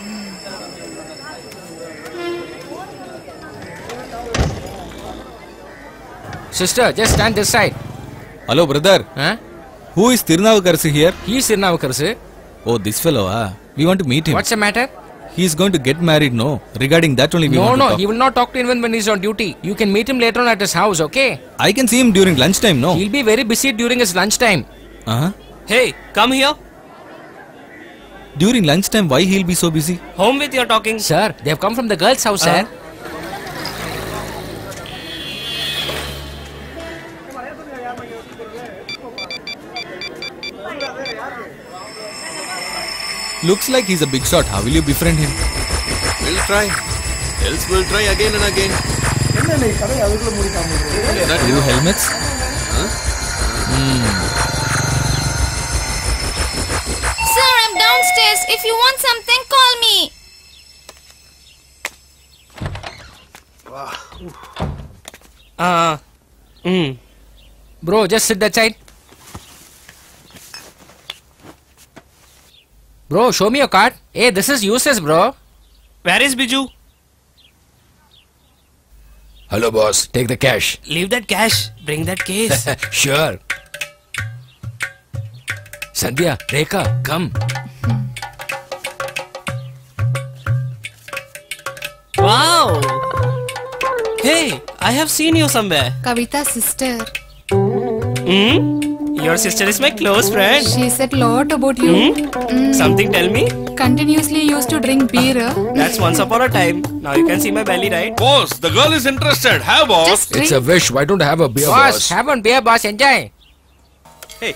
Sister, just stand this side. Hello, brother. Huh? Who is Tirunavakarsu here? He is Tirunavakarsu. Oh, this fellow, We want to meet him. What's the matter? He is going to get married, no? Regarding that only we want to talk. He will not talk to anyone when he is on duty. You can meet him later on at his house, okay? I can see him during lunchtime, no? He'll be very busy during his lunchtime. Hey, come here. During lunchtime, why he'll be so busy? Home with your talking. Sir, they have come from the girls' house, sir. Looks like he's a big shot. How will you befriend him? We'll try. Else we'll try again and again. Blue helmets? Sir, I'm downstairs. If you want something, call me. Bro, just sit that side. Bro, show me your card. Hey, this is useless, bro. Where is Biju? Hello, boss. Take the cash. Leave that cash. Bring that case. Sure. Sandhya, Rekha, come. Wow. Hey, I have seen you somewhere. Kavita's sister. Your sister is my close friend. She said lot about you. Something tell me? Continuously used to drink beer. That's once upon a time. Now you can see my belly, right? Boss, the girl is interested. Have, boss. Just drink. It's a wish. Why don't I have a beer, boss? Have one beer, boss. Enjoy. Hey,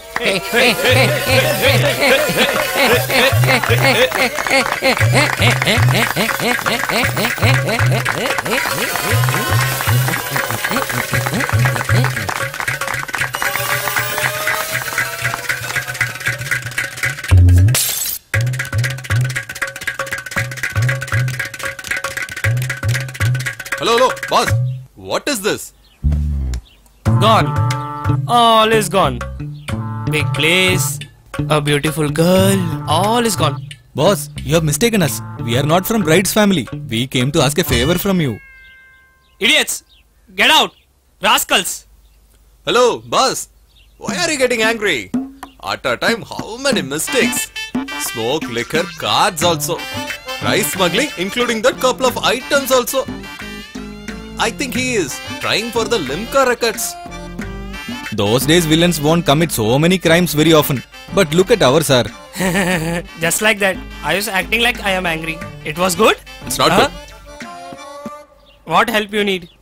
Hello, boss. What is this? Gone. All is gone. Big place, a beautiful girl, all is gone. Boss, you have mistaken us. We are not from Bride's family. We came to ask a favor from you. Idiots! Get out! Rascals! Hello, boss. Why are you getting angry? At a time, how many mistakes? Smoke, liquor, cards also. Rice smuggling, including that couple of items also. I think he is trying for the Limca records. Those days villains won't commit so many crimes very often. But look at ours, sir. Just like that. I was acting like I am angry. It was good? It's not good. What help you need?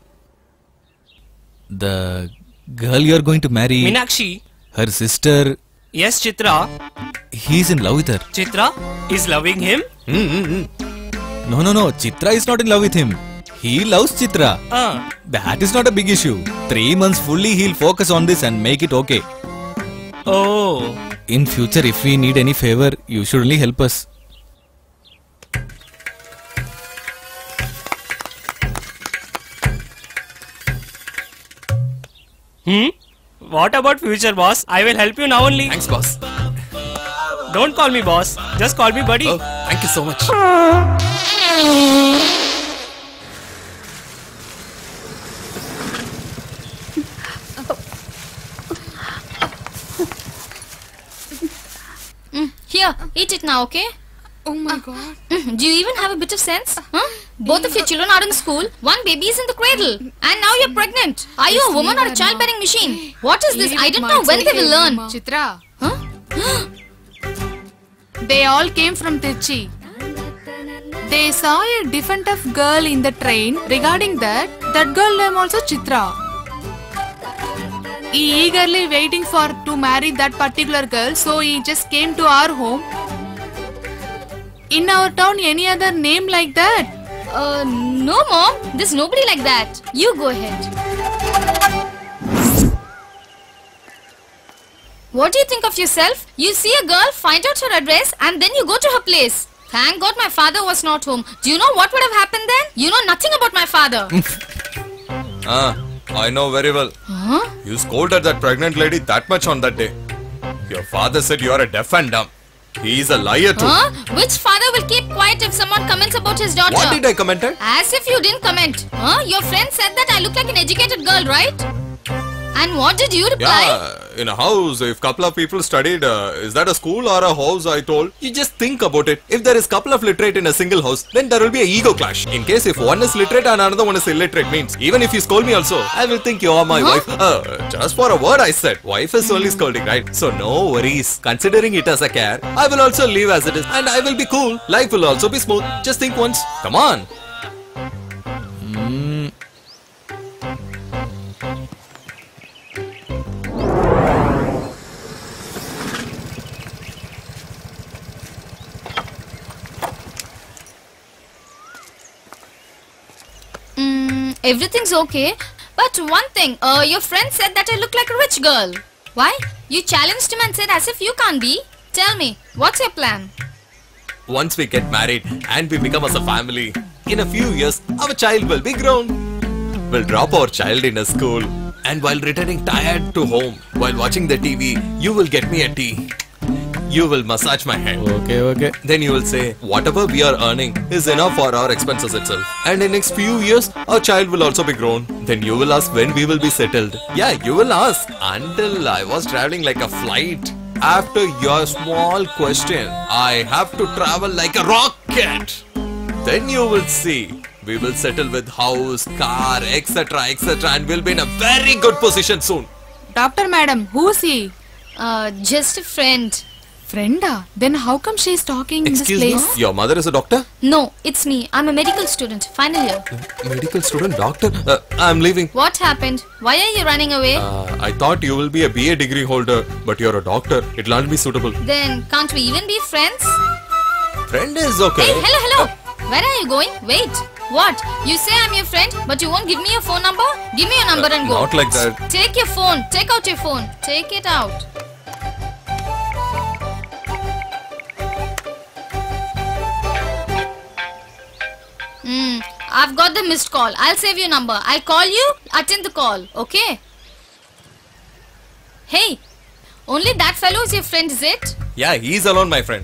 The girl you're going to marry, Meenakshi. her sister, Yes, Chitra. he's in love with her. Chitra is loving him. No. Chitra is not in love with him. He loves Chitra. That is not a big issue. 3 months fully he'll focus on this and make it okay. Oh. In future, if we need any favor, you should only help us. What about future, boss? I will help you now only. Thanks, boss. Don't call me boss. Just call me buddy. Oh, thank you so much. Here, eat it now, okay? Oh my god. Do you even have a bit of sense? Huh? Both of your children are in school, one baby is in the cradle, and now you're pregnant. Are you a woman or a childbearing machine? What is this? I don't know when they will learn. Chitra, Huh? they all came from Trichy. They saw a different of girl in the train. Regarding that girl name also Chitra. He eagerly waiting for to marry that particular girl, so he just came to our home. In our town, any other name like that? No, Mom. There's nobody like that. You go ahead. What do you think of yourself? You see a girl, find out her address, and then you go to her place. Thank God my father was not home. Do you know what would have happened then? You know nothing about my father. I know very well. Huh? You scolded that pregnant lady that much on that day. Your father said you are a deaf and dumb. He is a liar too. Huh? Which father will keep quiet if someone comments about his daughter? What did I comment? As if you didn't comment. Huh? Your friend said that I look like an educated girl, right? And what did you reply? Yeah, in a house, if couple of people studied, is that a school or a house? I told. You just think about it. If there is couple of literate in a single house, then there will be a ego clash. In case if one is literate and another one is illiterate means, even if you scold me also, I will think you are my wife. Just for a word I said. Wife is only scolding, right? So no worries. Considering it as a care, I will also leave as it is. And I will be cool. Life will also be smooth. Just think once. Come on. Everything's okay. But one thing, your friend said that I look like a rich girl. Why? You challenged him and said as if you can't be. Tell me, what's your plan? Once we get married and we become as a family, in a few years, our child will be grown. We'll drop our child in a school. And while returning tired to home, while watching the TV, you will get me a tea. You will massage my head. Okay. Then you will say, whatever we are earning is enough for our expenses itself. And in next few years, our child will also be grown. Then you will ask when we will be settled. Yeah, you will ask. Until I was traveling like a flight. After your small question, I have to travel like a rocket. Then you will see. We will settle with house, car, etc. And we'll be in a very good position soon. Doctor madam, who's he? Just a friend. Frienda? Then how come she's talking Excuse in me, this place? your mother is a doctor? No, it's me. I'm a medical student. Final year. Medical student, doctor? I'm leaving. What happened? Why are you running away? I thought you will be a BA degree holder, but you're a doctor. It'll not be suitable. Then can't we even be friends? Friend is okay. Hey, hello. Where are you going? Wait. What? You say I'm your friend, but you won't give me your phone number? Give me your number and go. Not like that. Take your phone. Take out your phone. Take it out. I've got the missed call. I'll save your number. I'll call you. Attend the call. Okay? Hey, only that fellow is your friend, is it? Yeah, he's alone, my friend.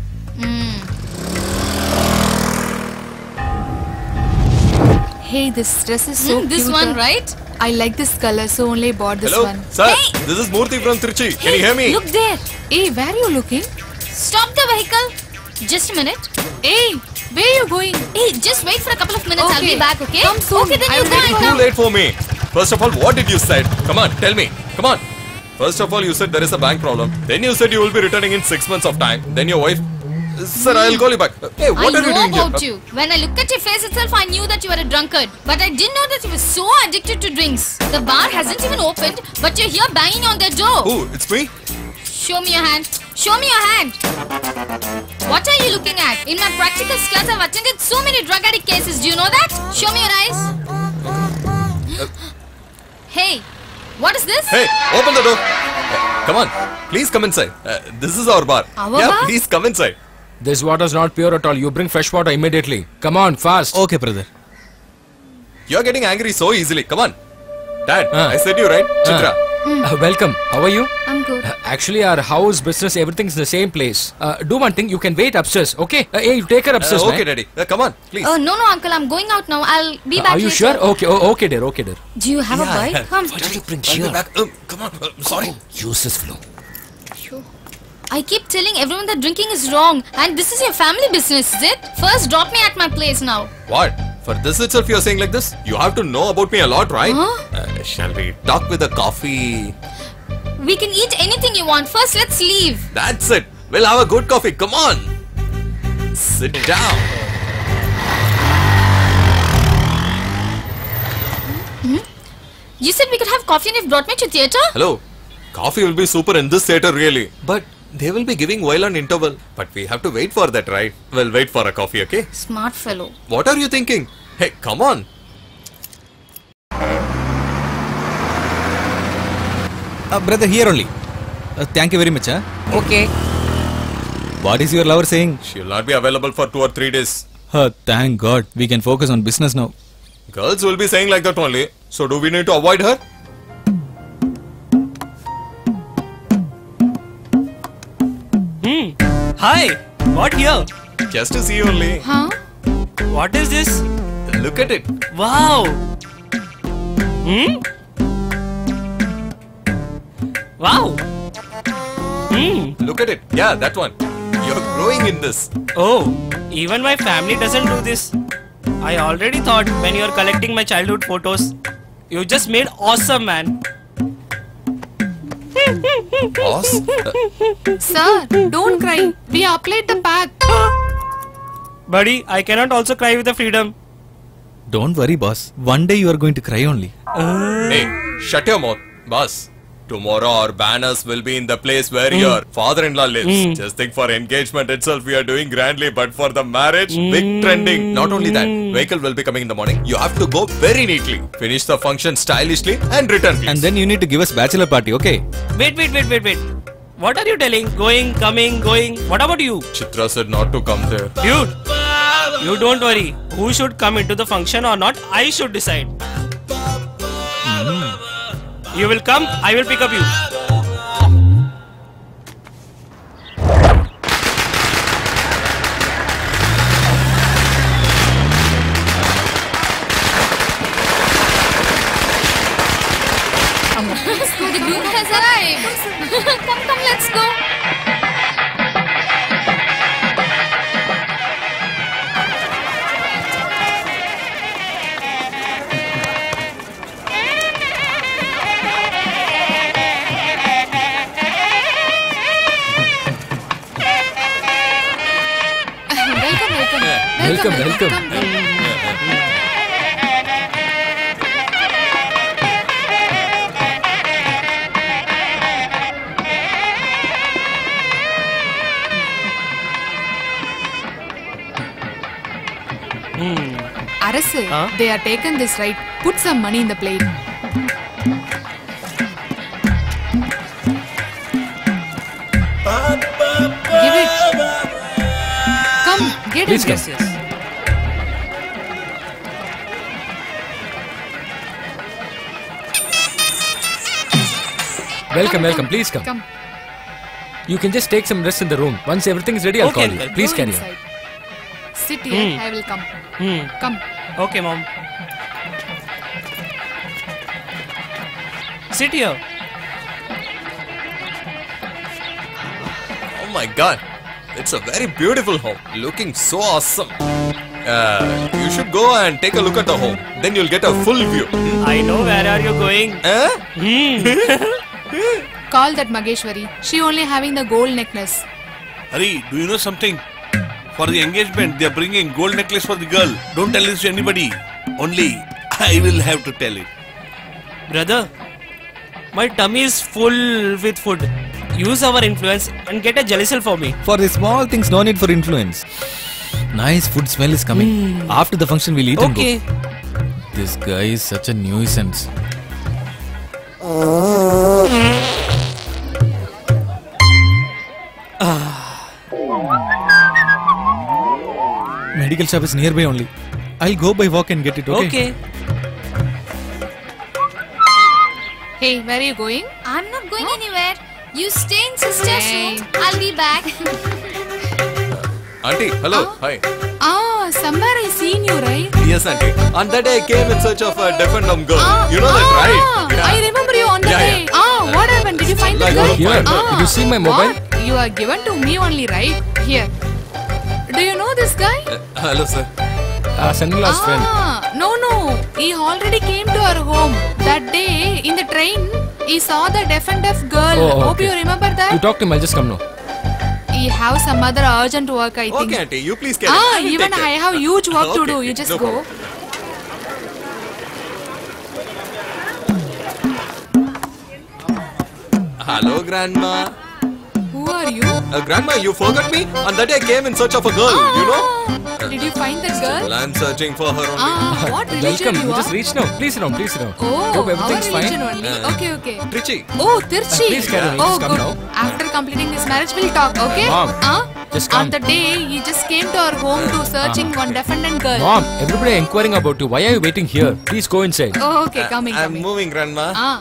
Hey, this dress is so This cute. one, right? I like this color, so only bought this Hello, one. sir. Hey! This is Murthy from Trichy. Can you hear me? Look there. Hey, where are you looking? Stop the vehicle. Just a minute. Hey, where are you going? Hey, just wait for a couple of minutes. I'll Okay. be back, okay? Come soon. Okay, then I you will go wait and for Too come. late for me. First of all, what did you say? Come on, tell me. Come on. First of all, you said there is a bank problem. Then you said you will be returning in 6 months of time. Then your wife. Sir, I'll call you back. Hey, what I are you know doing about here? you. When I looked at your face itself, I knew that you were a drunkard. But I didn't know that you were so addicted to drinks. The bar hasn't even opened, but you're here banging on their door. Who? It's me? Show me your hand. Show me your hand. What are you looking at? In my practicals class, I've attended so many drug addict cases. Do you know that? Show me your eyes. Hey, what is this? Hey, open the door. Come on, please come inside. This is our bar. Our yeah, bar? please come inside. This water's not pure at all. You bring fresh water immediately. Come on, fast. Okay, brother. You're getting angry so easily. Come on. Dad, Ah. I said you right? Chitra. Welcome. How are you? I'm good. Actually, our house, business, everything's in the same place. Do one thing. You can wait upstairs, okay? Hey, you take her upstairs, Okay, man. Daddy. Come on, please. Oh, no, uncle. I'm going out now. I'll be back Are you later. sure? Okay, okay, dear. Okay, dear. Do you have a bike? Come. Why did you bring I'll be back. Come on. Sorry. Useless flow. I keep telling everyone that drinking is wrong, and this is your family business, is it? First, drop me at my place now. What? For this itself you're saying like this? You have to know about me a lot, right? Huh? Shall we talk with a coffee? We can eat anything you want. First, let's leave. That's it. We'll have a good coffee. Come on. Sit down. You said we could have coffee and you've brought me to theatre? Hello. Coffee will be super in this theater really. But they will be giving violent interval. But we have to wait for that, right? We'll wait for a coffee, okay? Smart fellow. What are you thinking? Hey, come on. Brother, here only. Thank you very much. Huh? Okay. What is your lover saying? She'll not be available for 2 or 3 days. Thank God. We can focus on business now. Girls will be saying like that only. So do we need to avoid her? Hi. What here? Just to see only. Huh? What is this? Look at it. Wow. Wow. Look at it. Yeah, that one. You're growing in this. Oh, even my family doesn't do this. I already thought when you're collecting my childhood photos, you just made awesome, man. Boss? Sir, don't cry. We applied the pack. Buddy, I cannot also cry with the freedom. Don't worry, boss. One day you are going to cry only. Hey, shut your mouth, boss. Tomorrow our banners will be in the place where your father-in-law lives. Just think, for engagement itself we are doing grandly, but for the marriage, big trending. Not only that, vehicle will be coming in the morning. You have to go very neatly. Finish the function stylishly and return, please. And then you need to give us bachelor party, okay? Wait. What are you telling? Going, coming, going. What about you? Chitra said not to come there. Dude, you don't worry. Who should come into the function or not, I should decide. You will come, I will pick up you. The groom has arrived. Come, let's go. Welcome. Arasu, they are taken this right. Put some money in the plate. Give it. Come, get Please it. come. Yes. Welcome. Please come. Come. You can just take some rest in the room. Once everything is ready, I'll Okay, call you. uncle. Please Go carry on. inside. Sit here. I will come. Come. Okay, mom. Sit here. Oh my god. It's a very beautiful home. Looking so awesome. You should go and take a look at the home. Then you'll get a full view. I know where are you going. Call that Mageshwari. She only having the gold necklace. Hari, do you know something? For the engagement, they are bringing gold necklace for the girl. Don't tell this to anybody. Only I will have to tell it. Brother, my tummy is full with food. Use our influence and get a jellicel for me. For the small things, no need for influence. Nice food smell is coming. After the function, we'll eat and go. This guy is such a nuisance. Medical shop is nearby only. I'll go by walk and get it, okay? Hey, where are you going? I'm not going anywhere. You stay in sister's room. I'll be back. Auntie, hello. Hi. Somewhere I seen you, right? Yes, auntie. On that day I came in search of a deaf and dumb girl. You know that, right? Yeah. I remember you on that day. What happened? Did you find the girl? Here. Did you see my mobile? What? You are given to me only, right? Here. Do you know this guy? Hello, sir. Son-in-law's friend. No. He already came to our home. That day, in the train, he saw the deaf and deaf girl. Hope you remember that. You talk to him, I'll just come now. He have some other urgent work, I think. Okay, auntie, you please carry on. Even I have huge work to do. You just go. Hello, Grandma. Who are you? Grandma, you forgot me? On that day I came in search of a girl, you know? Did you find that girl? I'm searching for her only. What religion Welcome, you you are? just reach now. Please sit down, please sit down. Oh, Hope our everything's religion fine. only. Okay. Trichy. Oh, Tirchi. Please carry on, you just come good. now. After completing this marriage, we'll talk, okay? Mom, just come. On the day, he just came to our home to searching one deaf-and-dumb girl. Mom, everybody inquiring about you. Why are you waiting here? Please go inside. Oh, okay, coming. I'm moving, Grandma.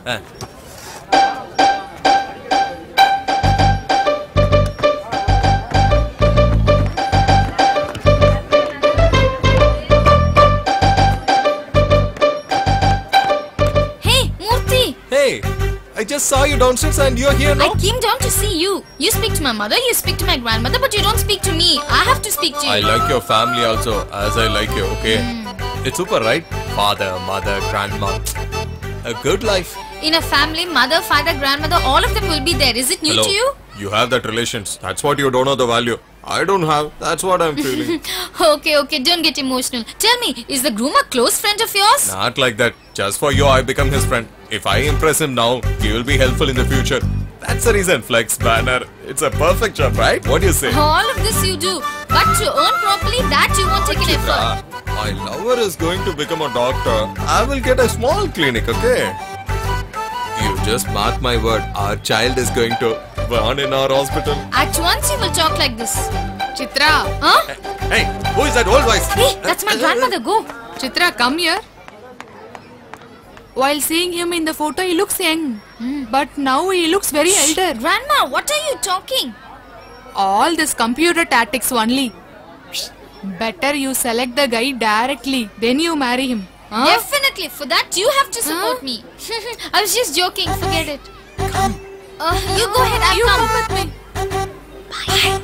I just saw you downstairs and you're here now. I came down to see you. You speak to my mother, you speak to my grandmother, but you don't speak to me. I have to speak to you. I like your family also, as I like you, okay? It's super, right? Father, mother, grandma. A good life. In a family, mother, father, grandmother, all of them will be there. Is it new to you? You have that relations. That's what you don't know the value. I don't have. That's what I'm feeling. Okay, don't get emotional. Tell me, is the groom a close friend of yours? Not like that. Just for you, I become his friend. If I impress him now, he will be helpful in the future. That's the reason, Flex Banner. It's a perfect job, right? What do you say? All of this you do. But to earn properly, that you won't take an effort. My lover is going to become a doctor. I will get a small clinic, okay? You just mark my word. Our child is going to born in our hospital. At once you will talk like this. Chitra. Huh? Hey, who is that old voice? Hey, that's my grandmother. Go. Chitra, come here. While seeing him in the photo, he looks young. But now he looks very elder. Grandma, what are you talking? All this computer tactics only. Better you select the guy directly. Then you marry him. Huh? Definitely. For that, you have to support me. I was just joking. Forget it. Come. You go ahead. I'll come with me. Bye.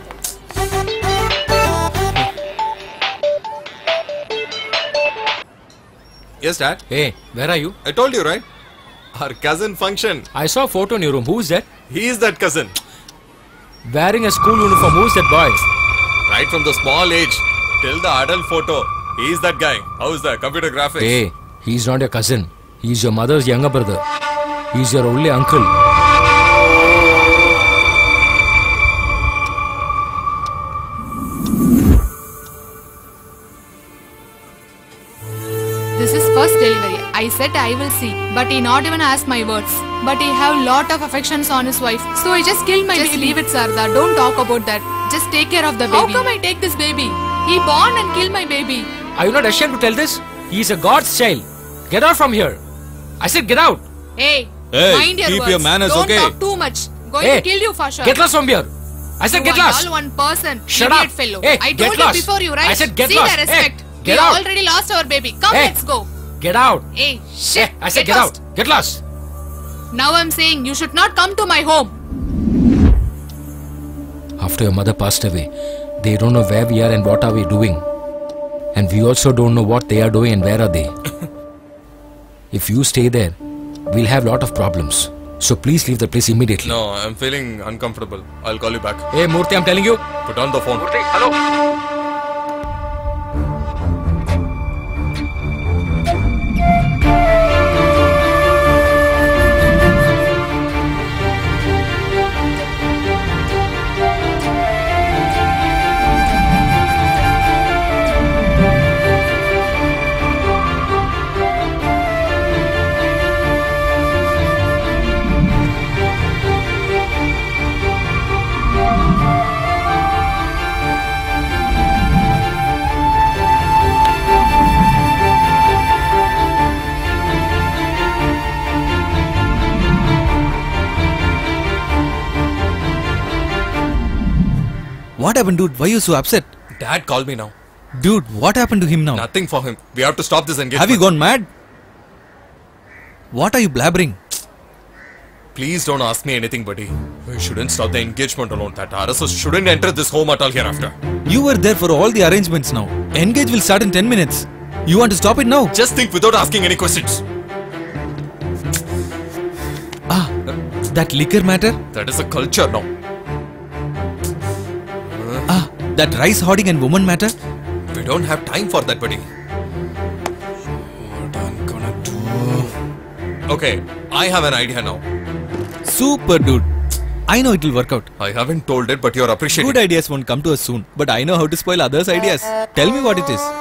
Yes, Dad? Hey, where are you? I told you, right? Our cousin function. I saw a photo in your room. Who's that? He is that cousin. Wearing a school uniform. Who's that boy? Right from the small age till the adult photo. He is that guy. How's the computer graphics? Hey, he's not your cousin. He's your mother's younger brother. He's your only uncle. This is first delivery. I said I will see, but he not even asked my words. But he have lot of affections on his wife. So I just killed my baby. Just leave it, Sarda. Don't talk about that. Just take care of the baby. How come I take this baby? He born and killed my baby. Are you not ashamed to tell this? He's a God's child. Get out from here. I said get out. Hey, Hey, mind your keep words. your manners, Don't okay? talk too much. Going Hey, to kill you for sure. Get lost from here. I said get You are lost. all one person. Shut Idiot up. fellow. Hey, I get told you lost. before you, right? I said get See lost. the respect. Hey, get we out. already lost our baby. Come, Hey, let's go. Get out. Hey, shit. Hey, I said get lost. out. Get lost. Now I'm saying you should not come to my home. After your mother passed away, they don't know where we are and what are we doing. And we also don't know what they are doing and where are they. If you stay there, we'll have lot of problems. So please leave the place immediately. No, I'm feeling uncomfortable. I'll call you back. Hey Murthy, I'm telling you. Put on the phone. Murthy, hello. What happened, dude? Why are you so upset? Dad called me now. Dude, what happened to him now? Nothing for him. We have to stop this engagement. Have you gone mad? What are you blabbering? Please don't ask me anything, buddy. We shouldn't stop the engagement alone. That RSS shouldn't enter this home at all hereafter. You were there for all the arrangements now. Engage will start in 10 minutes. You want to stop it now? Just think without asking any questions. That liquor matter? That is a culture now. That rice hoarding and woman matter? We don't have time for that, buddy. What I'm gonna do? Okay, I have an idea now. Super, dude. I know it will work out. I haven't told it, but you're appreciating. Good ideas won't come to us soon, but I know how to spoil others' ideas. Tell me what it is.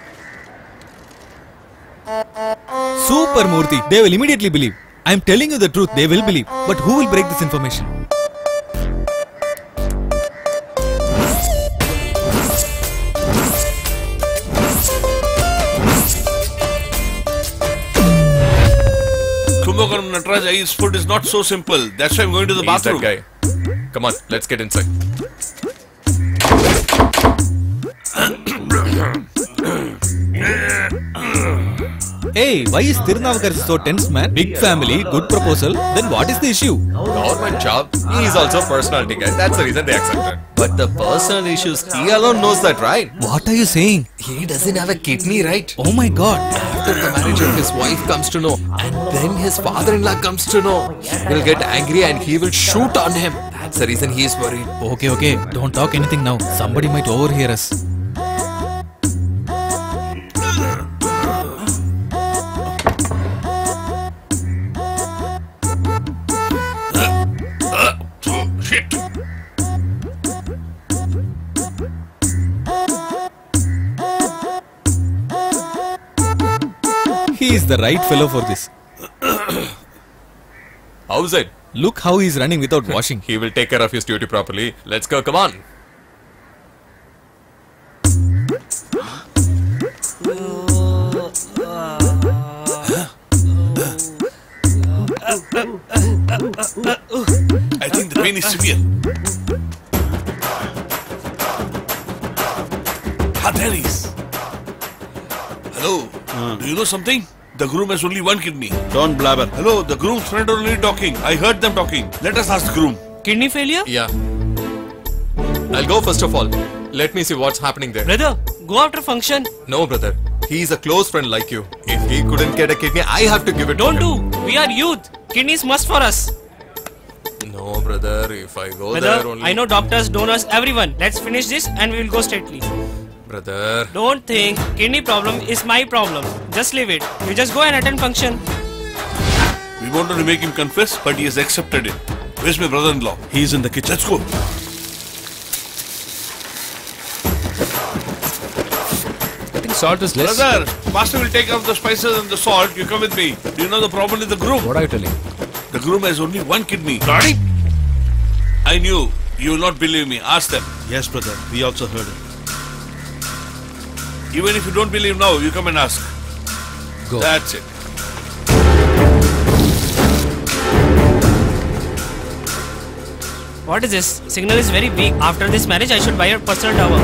Super, Murthy. They will immediately believe. I am telling you the truth. They will believe. But who will break this information? Kumbhakarna Nataraj I's food is not so simple. That's why I'm going to the bathroom. That guy. Come on, let's get inside. Hey, why is Tirunavakar so tense, man? Big family, good proposal. Then what is the issue? Government job. He is also a personality guy. That's the reason they accepted. But the personal issues, he alone knows that, right? What are you saying? He doesn't have a kidney, right? Oh my god. After the marriage of his wife comes to know, and then his father-in-law comes to know, he will get angry and he will shoot on him. That's the reason he is worried. Okay. Don't talk anything now. Somebody might overhear us. Shit. He is the right fellow for this. How's it? Look how he is running without washing. He will take care of his duty properly. Let's go, come on. I think the pain is severe. There he is. Hello. Do you know something? The groom has only one kidney. Don't blabber. Hello, the groom's friend are only talking. I heard them talking. Let us ask the groom. Kidney failure? Yeah. I'll go first of all. Let me see what's happening there. Brother, go after function. No, brother. He's a close friend like you. If he couldn't get a kidney, I have to give it Don't to him. do. We are youth. Kidneys must for us. No, brother. If I go Brother, there only... I know doctors, donors, everyone. Let's finish this and we will go straightly. Brother... Don't think kidney problem is my problem. Just leave it. You just go and attend function. We wanted to make him confess, but he has accepted it. Where's my brother-in-law? He's in the kitchen. Let's go. I think salt is less. Brother, master will take off the spices and the salt. You come with me. Do you know the problem with the groom? What are you telling? The groom has only one kidney. Daddy? I knew. You will not believe me. Ask them. Yes, brother. We also heard it. Even if you don't believe now, you come and ask. Go. That's it. What is this? Signal is very weak. After this marriage, I should buy a personal tower.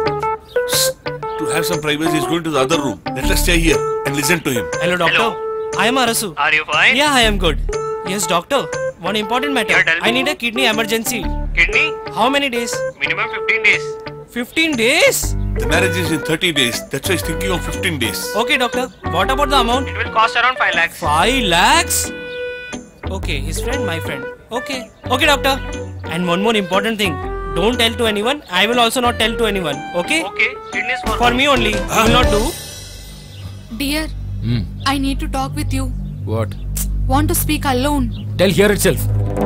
To have some privacy, he's going to the other room. Let us stay here and listen to him. Hello, doctor. I am Arasu. Are you fine? Yeah, I am good. Yes, doctor. One important matter. Yeah, tell me. I need a kidney emergency. Kidney? How many days? Minimum 15 days. 15 days? The marriage is in 30 days. That's why he's thinking of 15 days. Okay, doctor. What about the amount? It will cost around 5 lakhs. 5 lakhs? Okay, his friend, my friend. Okay. Okay, doctor. And one more important thing. Don't tell to anyone. I will also not tell to anyone. Okay? Okay. Kidneys For me only. You will not do. Dear, I need to talk with you. What? Want to speak alone. Tell here itself.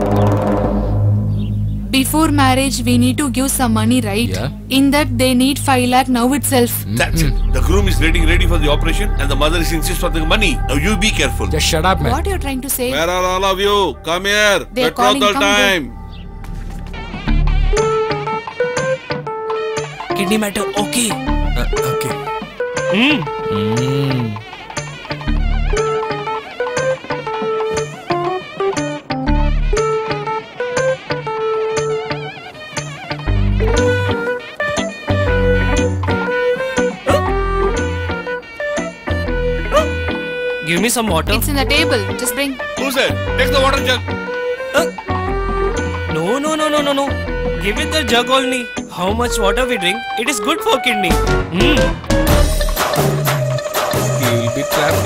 Before marriage, we need to give some money, right? Yeah. In that, they need 5 lakh now itself. That's it. The groom is getting ready for the operation and the mother is insist on the money. Now you be careful. Just shut up, man. What you're trying to say? Where are all of you? Come here. They are Betrothal calling, come time. Kidney matter. Okay. Okay. Give me some water. It's in the table. Just bring. Who's there? Take the water jug. No. Give it the jug only. How much water we drink, it is good for kidney. He will be trapped.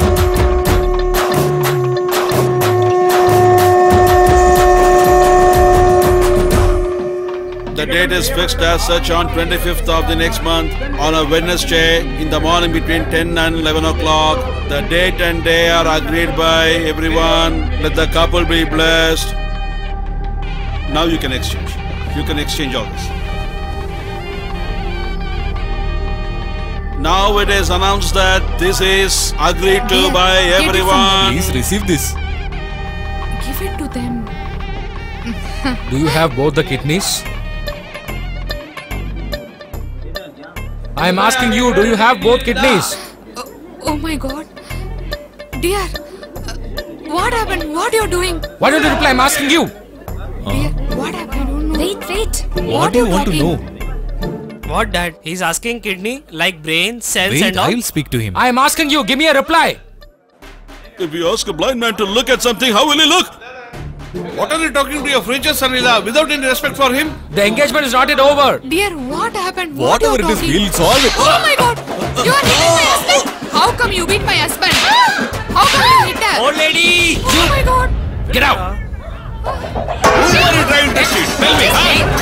The date is fixed as such on 25th of the next month on a Wednesday in the morning between 10 and 11 o'clock. The date and day are agreed by everyone. Let the couple be blessed. Now you can exchange. You can exchange all this. Now it is announced that this is agreed to Dear, by get it from everyone. Please receive this. Give it to them. Do you have both the kidneys? I am asking you, do you have both kidneys? Oh my god. Dear, what happened? What you're doing? Why don't you reply? I'm asking you. Dear, what happened? I don't know. Wait. What do you want to know? What, Dad? He's asking kidney like brain, cells Wait, and all. I'll speak to him. I am asking you. Give me a reply. If you ask a blind man to look at something, how will he look? What are you talking to your future son-in-law without any respect for him? The engagement is not yet over. Dear, what happened? Whatever what it you're is, talking? we'll solve it. Oh my god! You are hitting my husband! How come you beat my husband? How come you hit her? Old lady! Oh my god! Get out. Who are you trying to shoot? Tell me,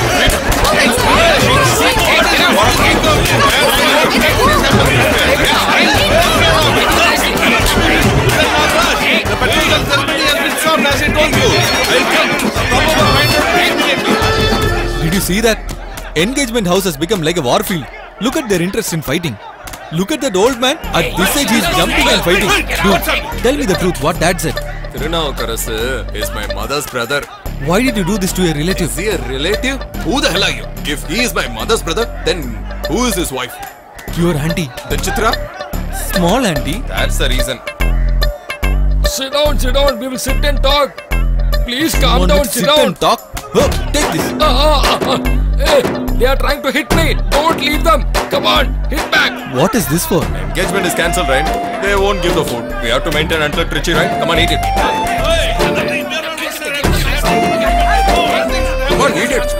The petroleum ceremony has been stopped as I told you. I'll come. Did you see that? Engagement house has become like a war field. Look at their interest in fighting. Look at that old man. At this age, he's jumping and fighting. Dude, tell me the truth. What Dad said. Tirunavukarasu is my mother's brother. Why did you do this to your relative? Is he a relative? Who the hell are you? If he is my mother's brother, then who is his wife? Your auntie. The Chitra? Small auntie. That's the reason. Sit down. We will sit and talk. Please calm Want down. to Sit sit down. and talk? Oh, take this. Hey, they are trying to hit me. Don't leave them. Come on, hit back. What is this for? Engagement is cancelled, right? They won't give the food. We have to maintain until Trichy, right? Come on, eat it. Come on, eat it.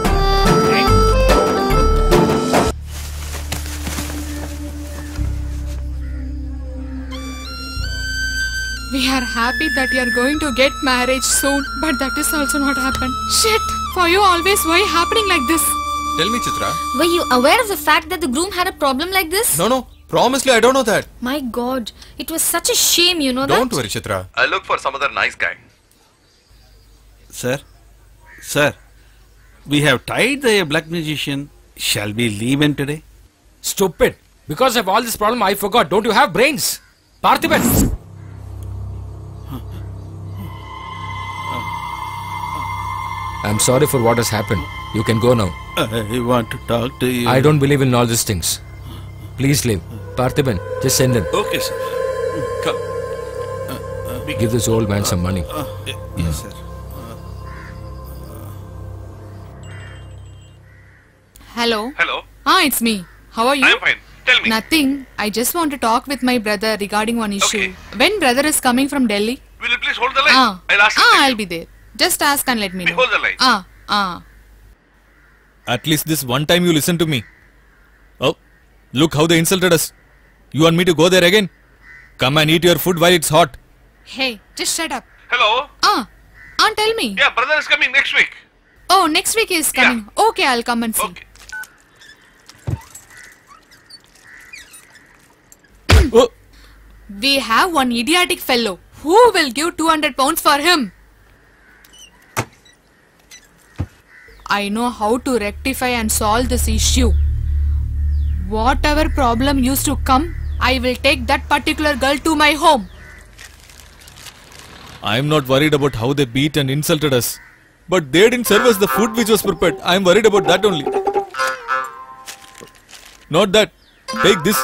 We are happy that you are going to get married soon, but that is also not happened. Shit! For you always, why happening like this? Tell me, Chitra. Were you aware of the fact that the groom had a problem like this? No. Promisely, I don't know that. My god, it was such a shame, you know that? Don't worry, Chitra. I'll look for some other nice guy. Sir, we have tied the black magician. Shall we leave him today? Stupid. Because of all this problem, I forgot. Don't you have brains? Parthiban. I'm sorry for what has happened. You can go now. I want to talk to you. I don't believe in all these things. Please leave. Parthiban, just send him. Okay, sir. Come. Give this old man some money. Yes, sir. Hello? Hello. It's me. How are you? I'm fine. Tell me. Nothing. I just want to talk with my brother regarding one issue. Okay. When brother is coming from Delhi? Will you please hold the line? I'll ask him. I'll be there. Just ask and let me know. Hold the line. At least this one time you listen to me. Oh, look how they insulted us. You want me to go there again? Come and eat your food while it's hot. Hey, just shut up. Hello? Tell me. Yeah, brother is coming next week. Oh, next week he is coming. Yeah. Okay, I'll come and see. Okay. Oh. We have one idiotic fellow. Who will give 200 pounds for him? I know how to rectify and solve this issue. Whatever problem used to come, I will take that particular girl to my home. I am not worried about how they beat and insulted us. But they didn't serve us the food which was prepared. I am worried about that only. Not that. Take this.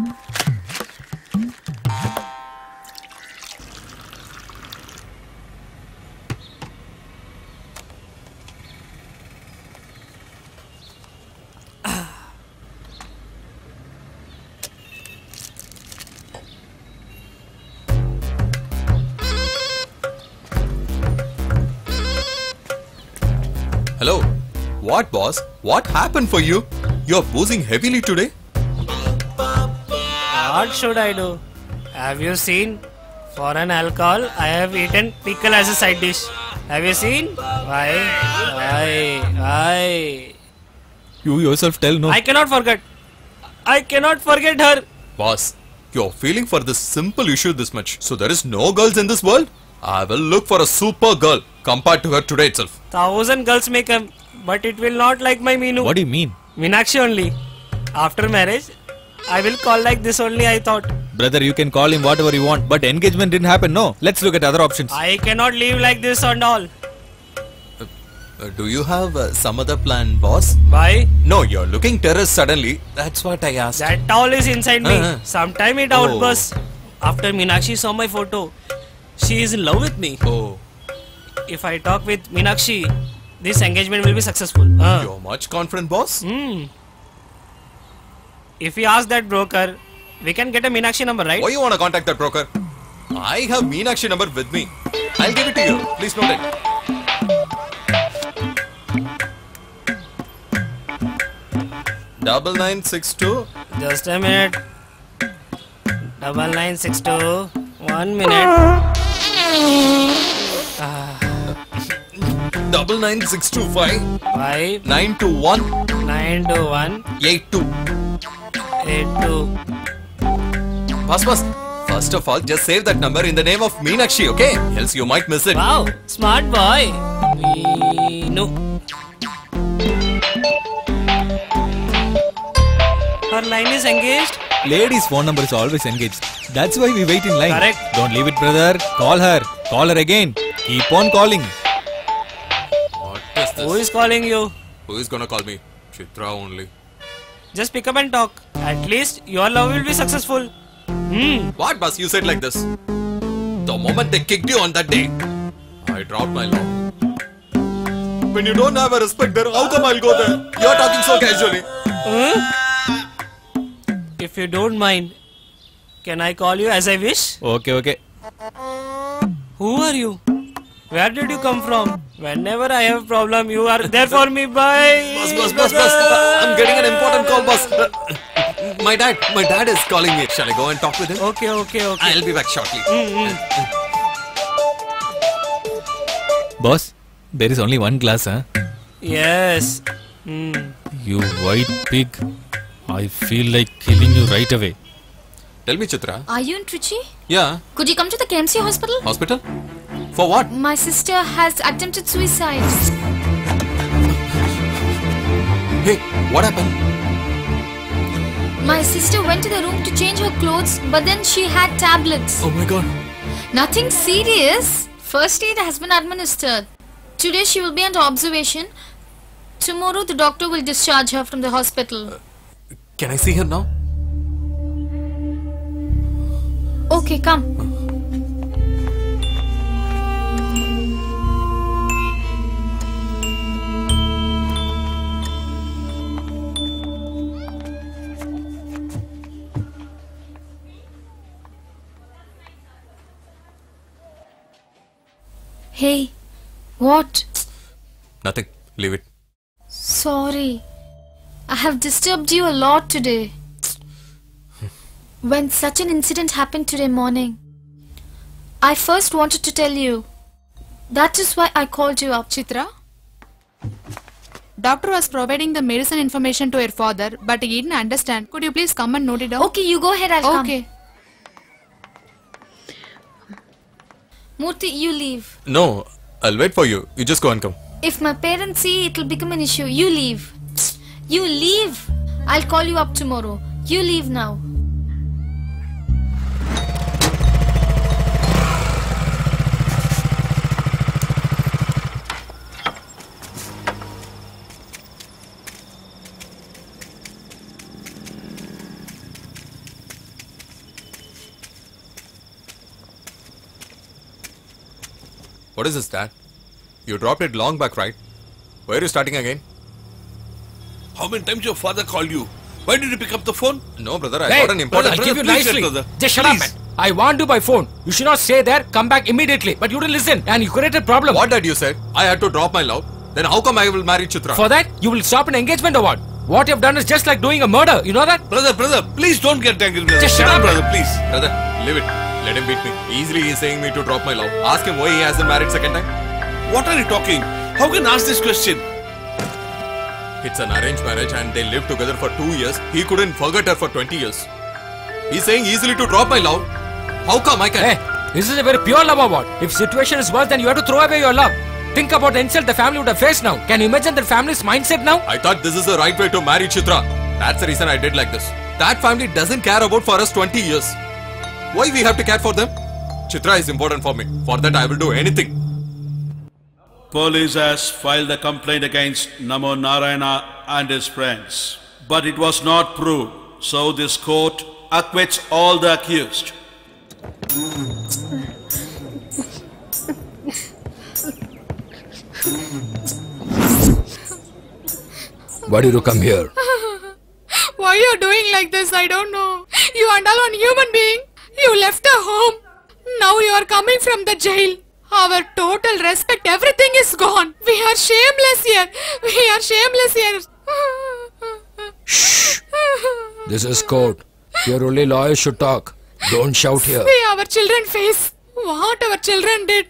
Hello. What, boss? What happened for you? You're boozing heavily today? What should I do? Have you seen? For an alcohol, I have eaten pickle as a side dish. Have you seen? Why? You yourself tell no. I cannot forget. I cannot forget her. Boss, you're feeling for this simple issue this much. So there is no girls in this world? I will look for a super girl compared to her today itself. 1,000 girls may come, but it will not like my Meenu. What do you mean? Meenakshi only. After marriage, I will call like this only, I thought. Brother, you can call him whatever you want, but engagement didn't happen, no. Let's look at other options. I cannot live like this and all. Do you have some other plan, boss? Why? No, you're looking terrorist suddenly. That's what I asked. That all is inside me. Sometime it outbursts. After Meenakshi saw my photo, she is in love with me. Oh. If I talk with Meenakshi, this engagement will be successful. You're much confident, boss? If we ask that broker, we can get a Meenakshi number, right? Why you want to contact that broker? I have Meenakshi number with me. I'll give it to you. Please note it. Double 962. Just a minute. 9962. 1 minute. 99625 5 921 921 82. Boss, first of all, just save that number in the name of Meenakshi, okay? Else you might miss it. Wow, smart boy. Meenu. Her line is engaged. Lady's phone number is always engaged. That's why we wait in line. Correct. Don't leave it, brother. Call her. Call her again. Keep on calling. What is this? Who is calling you? Who is gonna call me? Chitra only. Just pick up and talk. At least your love will be successful. What, boss? You said like this. The moment they kicked you on that day, I dropped my love. When you don't have a respect there, how come I'll go there? You're talking so casually. If you don't mind, can I call you as I wish? Okay. Who are you? Where did you come from? Whenever I have problem, you are there for me. Bye. Boss. I'm getting an important call, boss. My dad is calling me. Shall I go and talk with him? Okay. I'll be back shortly. Boss, there is only one glass, huh? Yes. You white pig. I feel like killing you right away. Tell me, Chitra. Are you in Trichy? Yeah. Could you come to the KMC hospital? Hospital? For what? My sister has attempted suicide. Hey, what happened? My sister went to the room to change her clothes, but then she had tablets. Oh my god. Nothing serious. First aid has been administered. Today she will be under observation. Tomorrow the doctor will discharge her from the hospital. Can I see her now? Okay, come. Hey, what? Nothing. Leave it. Sorry. I have disturbed you a lot today. When such an incident happened today morning, I first wanted to tell you. That is why I called you up. Chitra? Doctor was providing the medicine information to your father, but he didn't understand. Could you please come and note it down? Okay, you go ahead, I'll come. Okay. Murthy, you leave. No, I'll wait for you. You just go and come. If my parents see, it will become an issue. You leave. You leave. I'll call you up tomorrow. You leave now. What is this, Dad? You dropped it long back, right? Where are you starting again? How many times your father called you? Why did you pick up the phone? No, brother, I got an important... I'll give you please, nicely. brother. Just shut up, man. I want you by phone. You should not stay there. Come back immediately. But you didn't listen, and you created a problem. What dad you said? I had to drop my love. Then how come I will marry Chitra? For that, you will stop an engagement or what? What you have done is just like doing a murder. You know that? Brother, please don't get angry with us. Just shut up, brother, please. Brother, leave it. Let him beat me. Easily he is saying me to drop my love. Ask him why he hasn't married second time. What are you talking? How can you ask this question? It's an arranged marriage and they lived together for 2 years. He couldn't forget her for 20 years. He's saying easily to drop my love. How come I can? Hey, this is a very pure love or what? If situation is worse, then you have to throw away your love. Think about the insult the family would have faced now. Can you imagine the family's mindset now? I thought this is the right way to marry Chitra. That's the reason I did like this. That family doesn't care about for us 20 years. Why we have to care for them? Chitra is important for me. For that I will do anything. Police has filed a complaint against Namo Narayana and his friends. But it was not proved. So this court acquits all the accused. Why did you come here? Why are you doing like this? I don't know. You and all one human being. You left the home. Now you are coming from the jail. Our total respect, everything is gone. We are shameless here. We are shameless here. Shh. This is court. Here only lawyers should talk. Don't shout here. See our children face. What our children did.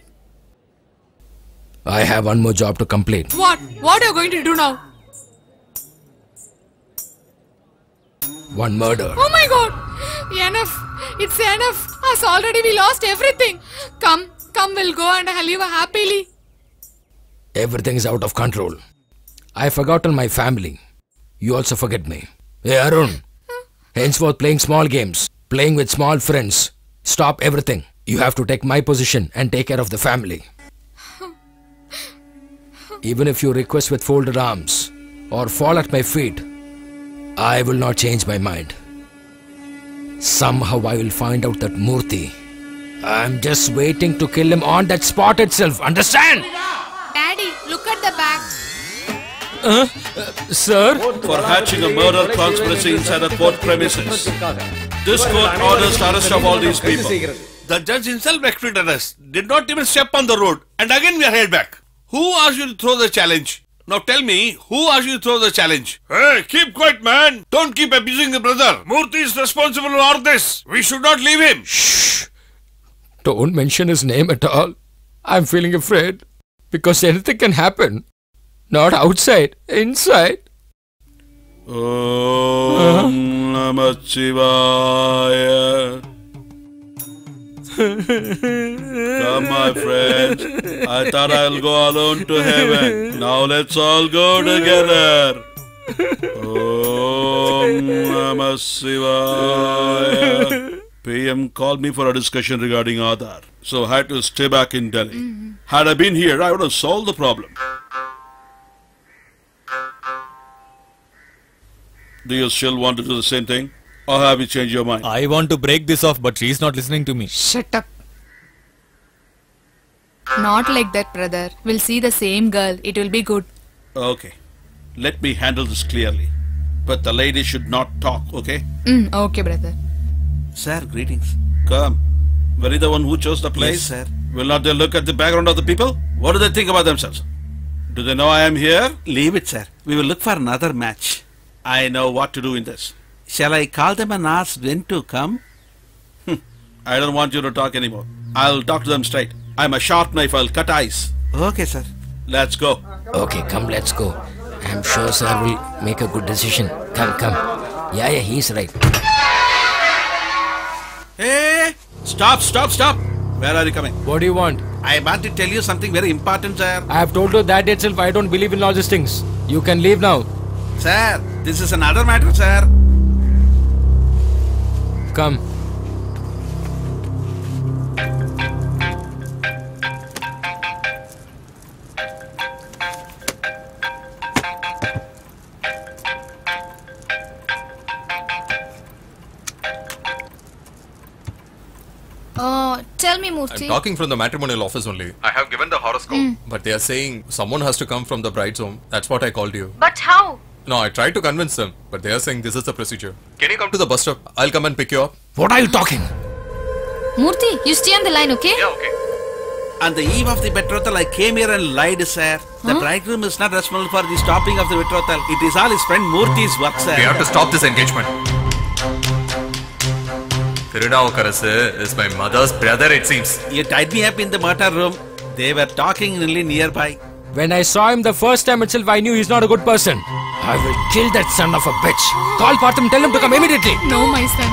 I have one more job to complete. What? What are you going to do now? One murder. Oh my god. Enough. It's enough. Us already we lost everything. Come, we'll go and live happily. Everything is out of control. I've forgotten my family. You also forget me. Hey Arun. Henceforth playing small games. Playing with small friends. Stop everything. You have to take my position and take care of the family. Even if you request with folded arms or fall at my feet, I will not change my mind. Somehow I will find out that Murthy. I'm just waiting to kill him on that spot itself. Understand? Daddy, look at the back. Sir? For hatching a murder conspiracy inside the court premises. This court orders the arrest of all these people. The judge himself expected us. Did not even step on the road. And again we are held back. Who asked you to throw the challenge? Now tell me, who asked you to throw the challenge? Hey, keep quiet, man. Don't keep abusing the brother. Murthy is responsible for all this. We should not leave him. Shh. Don't mention his name at all. I'm feeling afraid. Because anything can happen. Not outside, inside. Om Namah Shivaya. Come, my friends. I thought I'll go alone to heaven. Now let's all go together. Om Namah Shivaya. PM called me for a discussion regarding Aadhar. So I had to stay back in Delhi. Had I been here, I would have solved the problem. Do you still want to do the same thing? Or have you changed your mind? I want to break this off, but she's not listening to me. Shut up. Not like that, brother. We'll see the same girl. It will be good. Okay. Let me handle this clearly. But the lady should not talk, okay? Okay, brother. Sir, greetings. Come. Were you the one who chose the place? Yes, sir. Will not they look at the background of the people? What do they think about themselves? Do they know I am here? Leave it, sir. We will look for another match. I know what to do in this. Shall I call them and ask when to come? I don't want you to talk anymore. I'll talk to them straight. I'm a sharp knife. I'll cut eyes. Okay, sir. Let's go. Okay, come, let's go. I'm sure sir will make a good decision. Come. Yeah, he's right. Hey! Stop! Where are you coming? What do you want? I want to tell you something very important, sir. I have told you that itself. I don't believe in all these things. You can leave now. Sir, this is another matter, sir. Come. Tell me, Murthy. I'm talking from the matrimonial office only. I have given the horoscope, but they are saying someone has to come from the bride's home. That's what I called you. But how? No, I tried to convince them, but they are saying this is the procedure. Can you come to the bus stop? I'll come and pick you up. What are you talking? Murthy, you stay on the line, okay? Yeah, okay. On the eve of the betrothal, I came here and lied, sir. The bridegroom is not responsible for the stopping of the betrothal. It is all his friend Murthy's work, sir. We have to stop this engagement. Tirunavukarasu is my mother's brother, it seems. You tied me up in the murder room. They were talking really nearby. When I saw him the first time itself, I knew he's not a good person. I will kill that son of a bitch. Call Partham, tell him to come immediately. No, my son.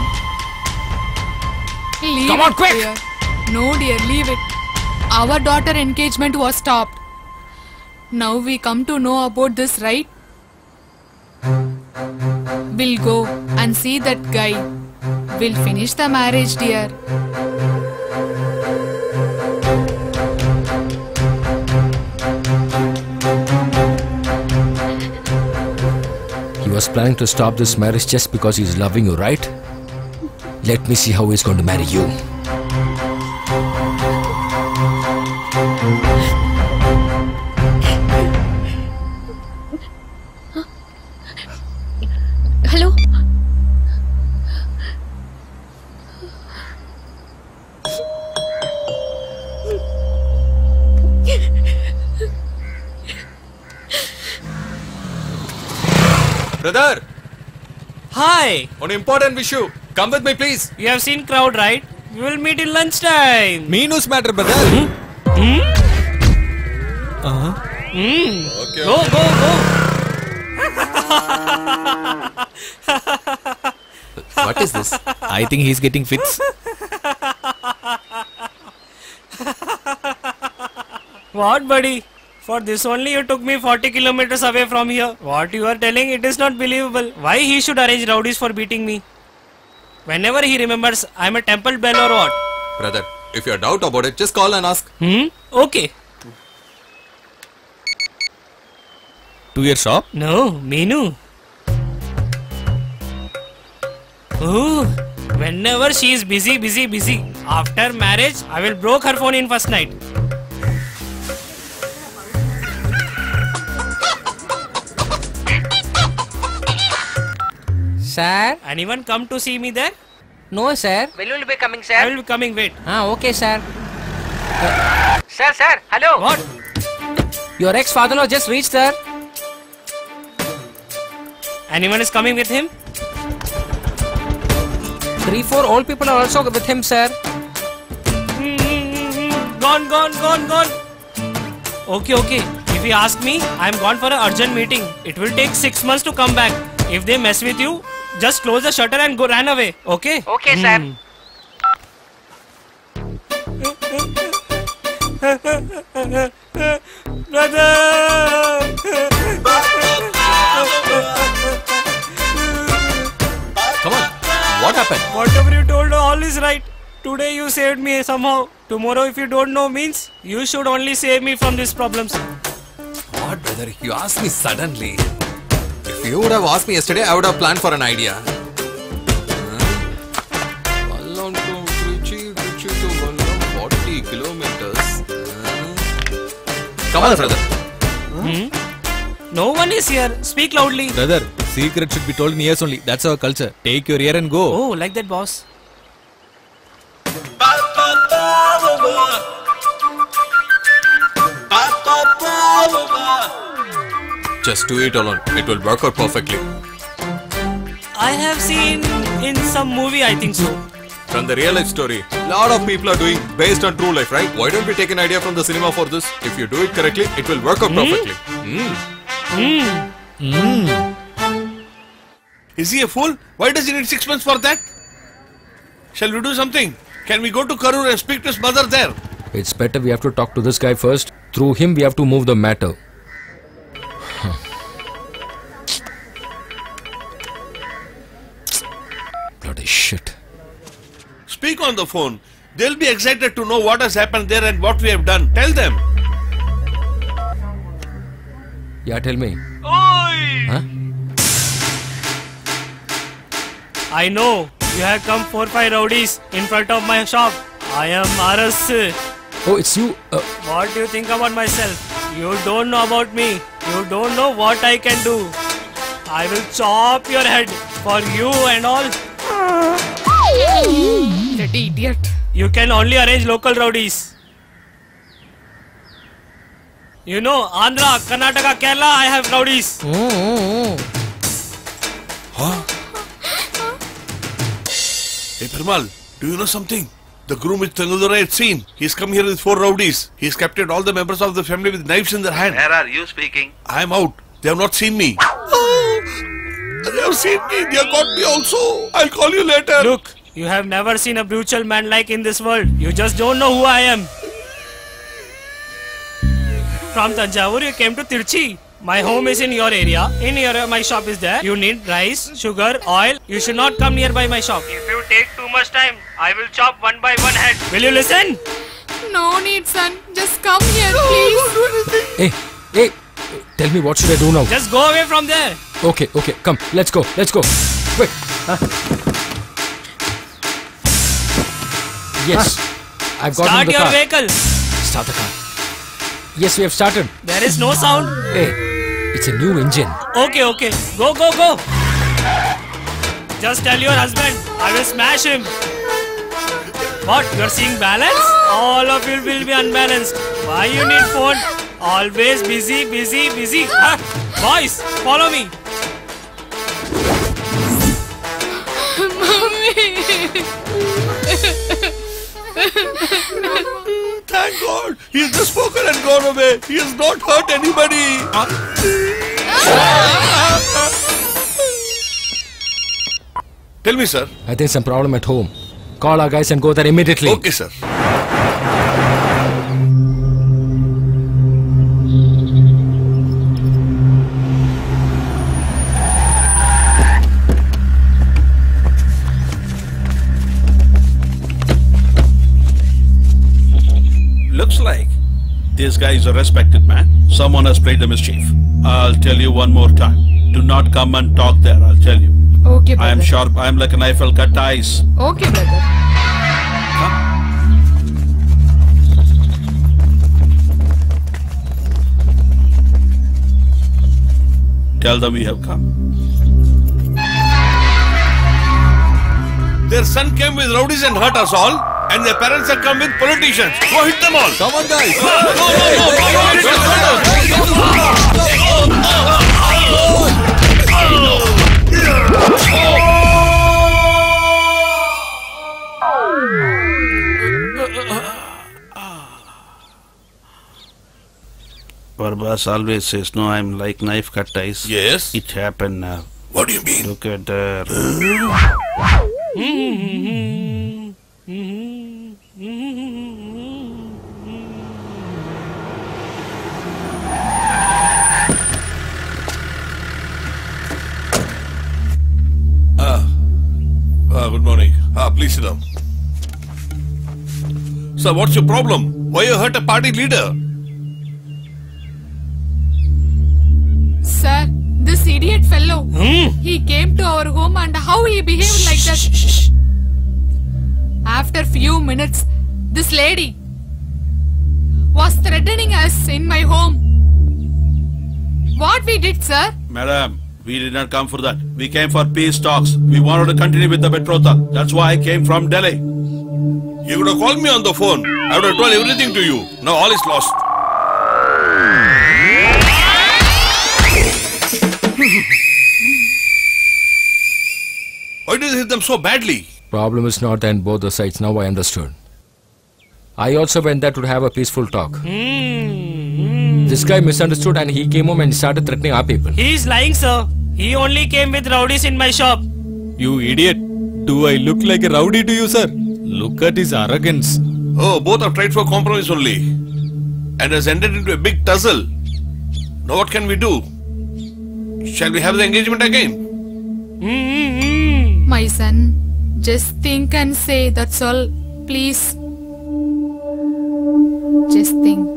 Leave Come on, it, quick. Dear. No, dear, leave it. Our daughter engagement was stopped. Now we come to know about this, right? We'll go and see that guy. We'll finish the marriage, dear. He was planning to stop this marriage just because he's loving you, right? Let me see how he's going to marry you. Hello? Brother! Hi! On important issue. Come with me, please. You have seen crowd, right? We will meet in lunchtime. Meenu's matter, brother. Okay. Go. What is this? I think he's getting fits. What, buddy? For this only you took me 40 kilometers away from here. What you are telling, it is not believable. Why he should arrange rowdies for beating me? Whenever he remembers, I'm a temple bell or what? Brother, if you have doubt about it, just call and ask. Okay. To your shop? No, Meenu. Oh, whenever she is busy. After marriage, I will broke her phone in first night. Sir? Anyone come to see me there? No, sir. When will you be coming, sir? I will be coming, wait. Okay, sir. Sir, hello. What? Your ex-father-in-law just reached, sir. Anyone is coming with him? 3-4 old people are also with him, sir. Gone. Okay. If you ask me, I am gone for an urgent meeting. It will take 6 months to come back. If they mess with you, just close the shutter and go ran away. Okay? Okay, sir. Brother! Come on. What happened? Whatever you told, all is right. Today you saved me somehow. Tomorrow, if you don't know, means you should only save me from these problems. What, brother? You asked me suddenly. If you would have asked me yesterday, I would have planned for an idea. Vallam to Trichy to Vallam, 40 kilometers. Come on, brother. No one is here. Speak loudly. Brother, secret should be told in ears only. That's our culture. Take your ear and go. Oh, like that, boss. Just do it alone. It will work out perfectly. I have seen in some movie, I think so. From the real life story, lot of people are doing based on true life, right? Why don't we take an idea from the cinema for this? If you do it correctly, it will work out perfectly. Is he a fool? Why does he need 6 months for that? Shall we do something? Can we go to Karur and speak to his mother there? It's better we have to talk to this guy first. Through him, we have to move the matter. Bloody shit. Speak on the phone. They'll be excited to know what has happened there and what we have done. Tell them. Yeah, tell me. Oi! Huh? I know. You have come 4-5 rowdies in front of my shop. I am Aras. Oh, it's you. What do you think about myself? You don't know about me. You don't know what I can do. I will chop your head for you and all. Bloody idiot. You can only arrange local rowdies. You know, Andhra, Karnataka, Kerala, I have rowdies. Huh? Hey Perumal, do you know something? The groom which Tangudurai had seen. He's come here with 4 rowdies. He's captured all the members of the family with knives in their hand. Where are you speaking? I am out. They have not seen me. They have seen me. They have got me also. I'll call you later. Look, you have never seen a brutal man like in this world. You just don't know who I am. From Tanjavur, you came to Tirchi. My home is in your area. In your area, my shop is there. You need rice, sugar, oil. You should not come nearby my shop. If you take too much time, I will chop one by one head. Will you listen? No need, son. Just come here, please. Hey, tell me what should I do now? Just go away from there. Okay, come, let's go. Quick. Yes, I've got Start in the your car. vehicle. Start the car. Yes, we have started. There is no sound. Hey, it's a new engine. Okay. Go. Just tell your husband. I will smash him. What? You're seeing balance? All of you will be unbalanced. Why you need phone? Always busy. Huh? Boys, follow me. Thank God. He's just spoken and gone away. He has not hurt anybody. Tell me, sir. I think some problem at home. Call our guys and go there immediately. Okay, sir. Looks like this guy is a respected man. Someone has played the mischief. I'll tell you one more time. Do not come and talk there, I'll tell you. Okay, brother. I am sharp. I am like a knife. I'll cut ties. Okay, brother. Tell them we have come. Their son came with rowdies and hurt us all. And their parents have come with politicians. Go hit them all. Come on, guys. Barbas always says, no, I'm like knife cut ties. Yes. It happened now. What do you mean? Look at that. Good morning. Please sit down. Sir, what's your problem? Why you hurt a party leader? Sir, this idiot fellow. He came to our home and how he behaved like that. After few minutes, this lady was threatening us in my home. What we did, sir? Madam, we did not come for that. We came for peace talks. We wanted to continue with the betrothal. That's why I came from Delhi. You could have called me on the phone. I would have told everything to you. Now all is lost. did you hit them so badly? Problem is not on both the sides. Now I understood. I also went there to have a peaceful talk. This guy misunderstood and he came home and started threatening our people. He is lying, sir. He only came with rowdies in my shop. You idiot. Do I look like a rowdy to you, sir? Look at his arrogance. Oh, both have tried for compromise only. And has ended into a big tussle. Now what can we do? Shall we have the engagement again? My son, just think and say, that's all. Please. Just think.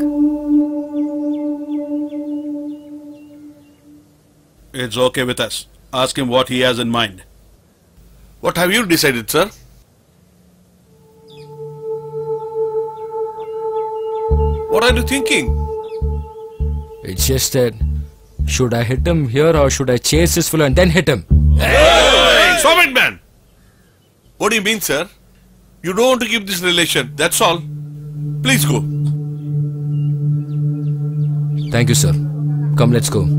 It's okay with us. Ask him what he has in mind. What have you decided, sir? What are you thinking? It's just that, should I hit him here or should I chase this fellow and then hit him? Hey! Stop it, man! What do you mean, sir? You don't want to keep this relation, that's all. Please go. Thank you, sir. Come, let's go.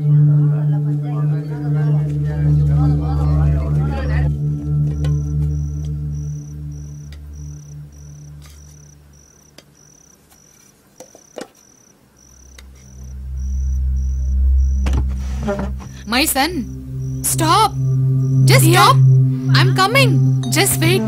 My son, stop. Just stop. I'm coming. Just wait.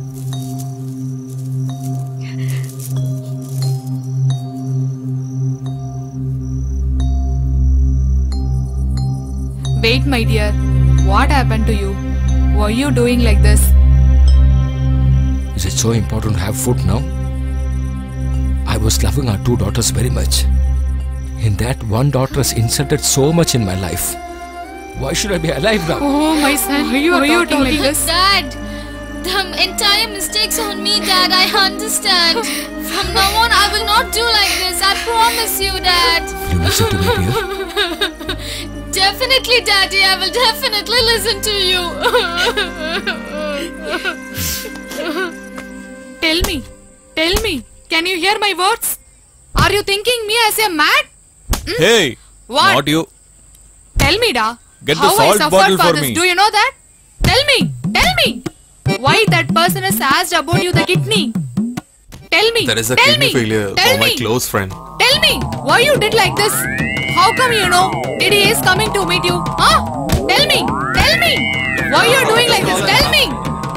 Wait, my dear. What happened to you? Why are you doing like this? Is it so important to have food now? I was loving our two daughters very much. In that, one daughter has insulted so much in my life. Why should I be alive now? Oh, my son. Why are you talking like this? Dad, the entire mistake's on me, Dad. I understand. From now on, I will not do like this. I promise you, Dad. You listen to me, dear. Definitely, Daddy. I will definitely listen to you. Tell me. Can you hear my words? Are you thinking me as a mad? Hey, What? not you. Tell me, da. Get the How I salt suffered bottle for this. me. Do you know that? Tell me. Why that person has asked about you the kidney? Tell me. There is a Tell kidney me. failure Tell for my me. close friend. Tell me. Why you did like this? How come you know? Didi is coming to meet you. Huh? Tell me. Why you are doing like this? Tell me.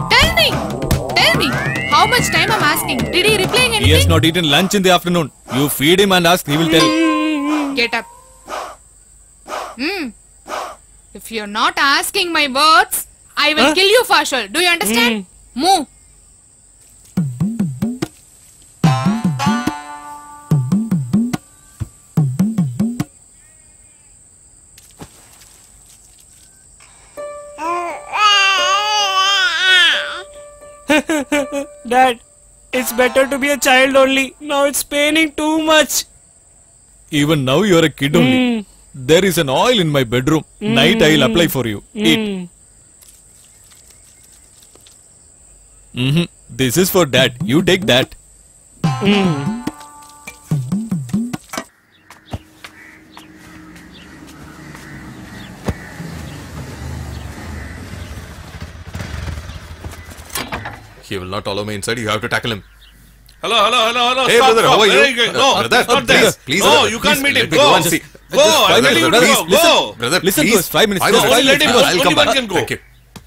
How much time I'm asking? Did he replying anything? He has not eaten lunch in the afternoon. You feed him and ask, he will tell. Get up. If you're not asking my words, I will kill you, Fashal. Do you understand? Move. Dad, it's better to be a child only. Now it's paining too much. Even now you are a kid only. There is an oil in my bedroom. Night I will apply for you. Eat. This is for Dad. You take that. He will not allow me inside. You have to tackle him. Hello. Hey, Stop, brother, stop. how are you? Very good. No, Brother, not please, there. please, No, brother, you can't please, meet him. let me go Go. and see. Go. I'm telling you to Please, go. listen. Go. Brother, Listen to please. us. 5 minutes. I No, will only let him go. I'll Only come one back. can go. Thank you.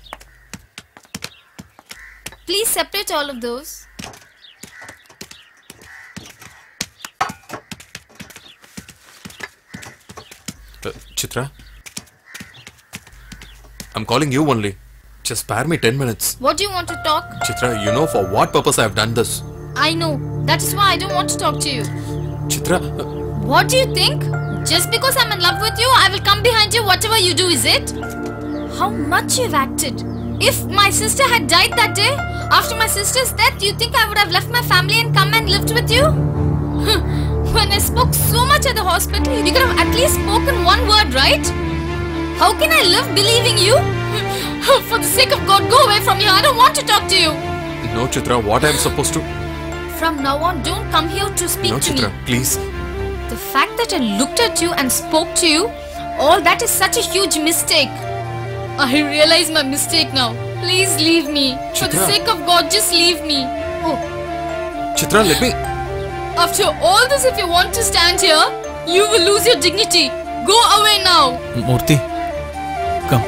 Please separate all of those. Chitra, I'm calling you only. Just spare me 10 minutes. What do you want to talk? Chitra, you know for what purpose I have done this. I know. That is why I don't want to talk to you. Chitra, What do you think? Just because I'm in love with you, I will come behind you whatever you do, is it? How much you've acted. If my sister had died that day, after my sister's death, you think I would have left my family and come and lived with you? When I spoke so much at the hospital, you could have at least spoken one word, right? How can I live believing you? For the sake of God, go away from here. I don't want to talk to you. no, Chitra, what I'm supposed to. From now on, don't come here to speak No, to Chitra, me. please. The fact that I looked at you and spoke to you, all that is such a huge mistake. I realize my mistake now. Please leave me. For the sake of God, just leave me. Oh. Chitra, let me... After all this, if you want to stand here, you will lose your dignity. Go away now. Murthy, come.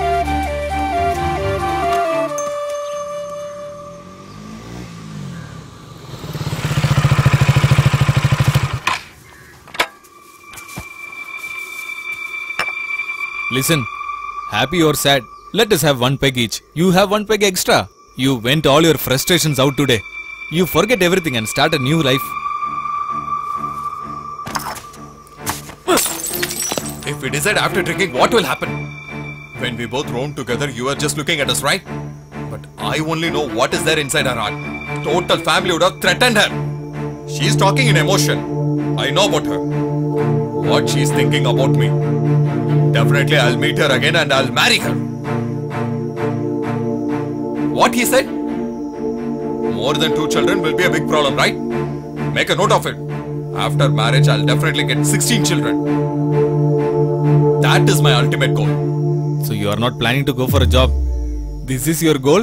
Listen, happy or sad, let us have one peg each. You have one peg extra. You vent all your frustrations out today. You forget everything and start a new life. If we decide after drinking, what will happen? When we both roam together, you are just looking at us, right? But I only know what is there inside her heart. Total family would have threatened her. She's talking in emotion. I know about her. What she's thinking about me. Definitely I'll meet her again and I'll marry her. What he said? More than 2 children will be a big problem, right? Make a note of it. After marriage, I'll definitely get 16 children. That is my ultimate goal. So you are not planning to go for a job. This is your goal?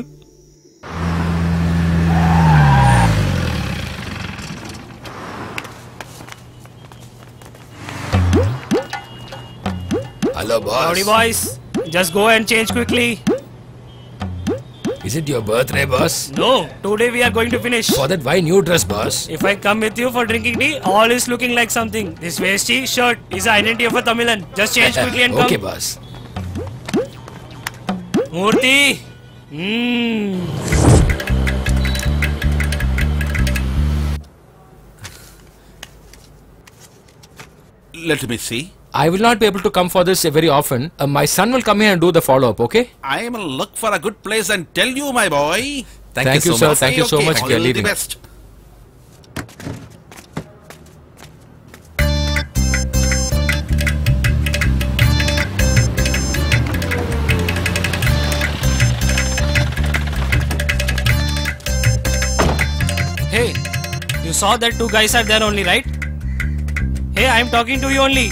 Hello, boss. Howdy, boys. Just go and change quickly. Is it your birthday, boss? No, today we are going to finish. For that, why new dress, boss? If I come with you for drinking tea, all is looking like something. This vesty shirt is the identity of a Tamilan. Just change quickly and come. Okay, boss. Murthy. Let me see. I will not be able to come for this very often. My son will come here and do the follow-up, okay? I will look for a good place and tell you, my boy. Thank you, sir. Thank you so much for All the leaving. best. Hey, you saw that 2 guys are there only, right? Hey, I am talking to you only.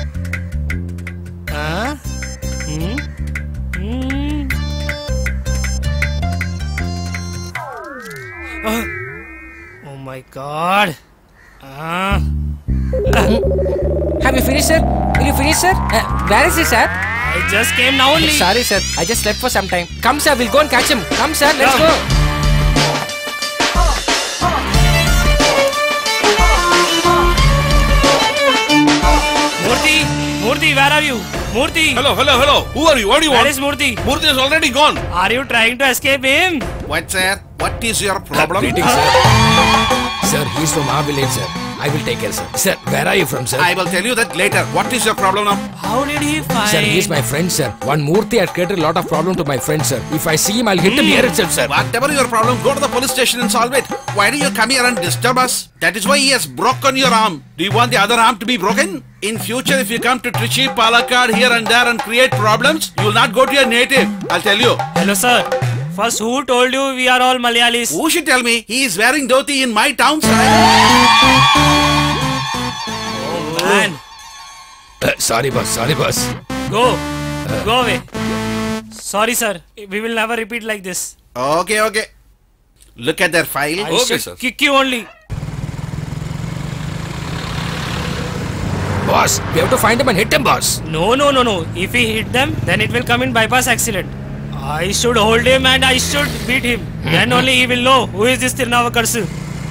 Oh my God. Have you finished, sir? Will you finish, sir? Where is he, sir? I just came now only. Sorry, sir. I just slept for some time. Come, sir. We'll go and catch him. Come, sir. Let's go. Murthy, where are you? Murthy! Hello. Who are you? What do you want? Where is Murthy? Murthy is already gone. Are you trying to escape him? What, sir? What is your problem? Greetings, sir. Sir, he's from our village, sir. I will take care, sir. Sir, where are you from, sir? I will tell you that later. What is your problem now? How did he find? Sir, he is my friend, sir. One Murthy had created a lot of problem to my friend, sir. If I see him, I'll hit him here itself, sir. Whatever your problem, go to the police station and solve it. Why do you come here and disturb us? That is why he has broken your arm. Do you want the other arm to be broken? In future, if you come to Trichy, Palakkad, here and there and create problems, you will not go to your native. I'll tell you. Hello, sir. First, who told you we are all Malayalis? Who should tell me? He is wearing dhoti in my town, sir. Man. Sorry, boss. Go away. Sorry, sir. We will never repeat like this. Okay. Look at their file. I should kick you only. Boss, we have to find him and hit him, boss. No. If we hit them, then it will come in bypass accident. I should hold him and I should beat him. Then only he will know who is this Tirunavakarsu.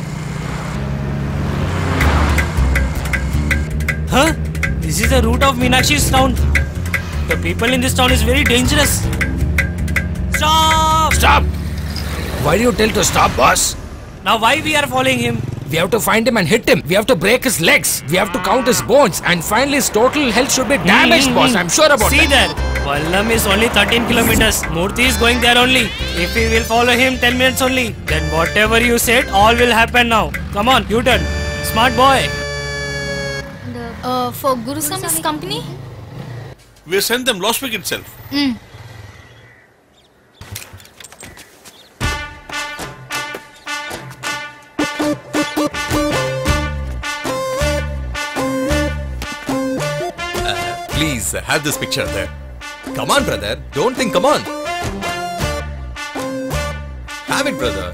Huh? This is the route of Meenakshi's town. The people in this town is very dangerous. Stop! Why do you tell to stop, boss? Now why we are following him? We have to find him and hit him. We have to break his legs. We have to count his bones. And finally, his total health should be damaged, boss. I'm sure about See that. there. Vallam is only 13 kilometers. Murthy is going there only. If we will follow him 10 minutes only, then whatever you said, all will happen now. Come on, U-turn. Smart boy. For Guru Swami's company? We sent them last week itself. Please have this picture there. Come on, brother. Don't think. Come on. have it, brother.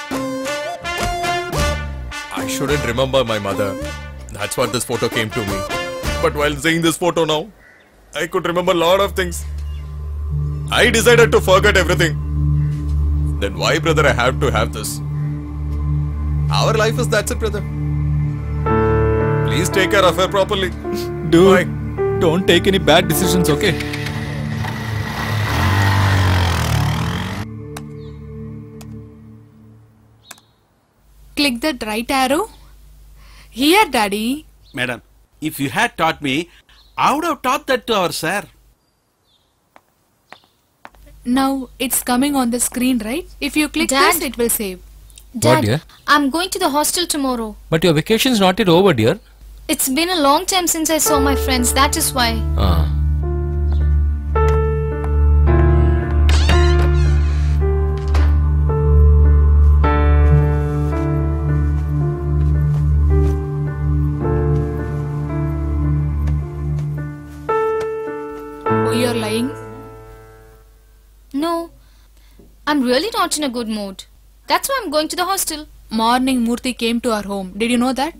I shouldn't remember my mother. That's what this photo came to me. But while seeing this photo now, I could remember a lot of things. I decided to forget everything. Then why, brother, I have to have this? Our life is that's it, brother. Please take care of her properly. Dude, Bye. don't take any bad decisions, okay? Click that right arrow. Here, Daddy. Madam, if you had taught me, I would have taught that to our sir. Now it's coming on the screen, right? If you click Dad? this, it will save. Dad, dear? I'm going to the hostel tomorrow. But your vacation's not yet over, dear. It's been a long time since I saw my friends, that is why. Ah. Oh, you're lying? No, I'm really not in a good mood. That's why I'm going to the hostel. Morning, Murthy came to our home. Did you know that?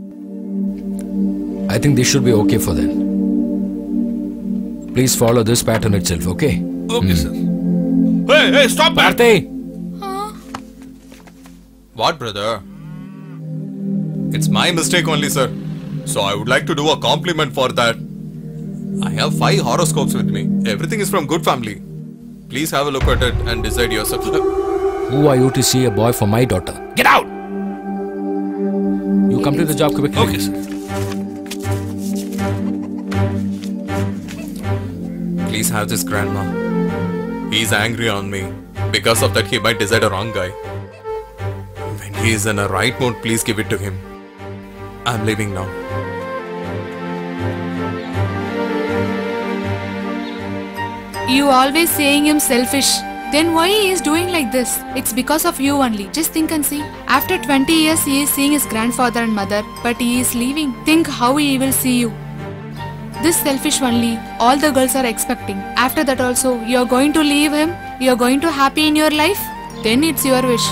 I think this should be okay for them. Please follow this pattern itself, okay? Okay, sir. Hey, stop that! Bharti! What, brother? It's my mistake only, sir. So I would like to do a compliment for that. I have 5 horoscopes with me. Everything is from good family. Please have a look at it and decide yourself. Who are you to see a boy for my daughter? Get out! You come to the job quickly. Okay, sir. Please have this, grandma. He's angry on me. Because of that, he might decide a wrong guy. When he is in a right mood, please give it to him. I'm leaving now. You always saying him selfish. Then why he is doing like this? It's because of you only. Just think and see. After 20 years he is seeing his grandfather and mother, but he is leaving. Think how he will see you. This selfish only, all the girls are expecting. After that also, you are going to leave him? You are going to happy in your life? Then it's your wish.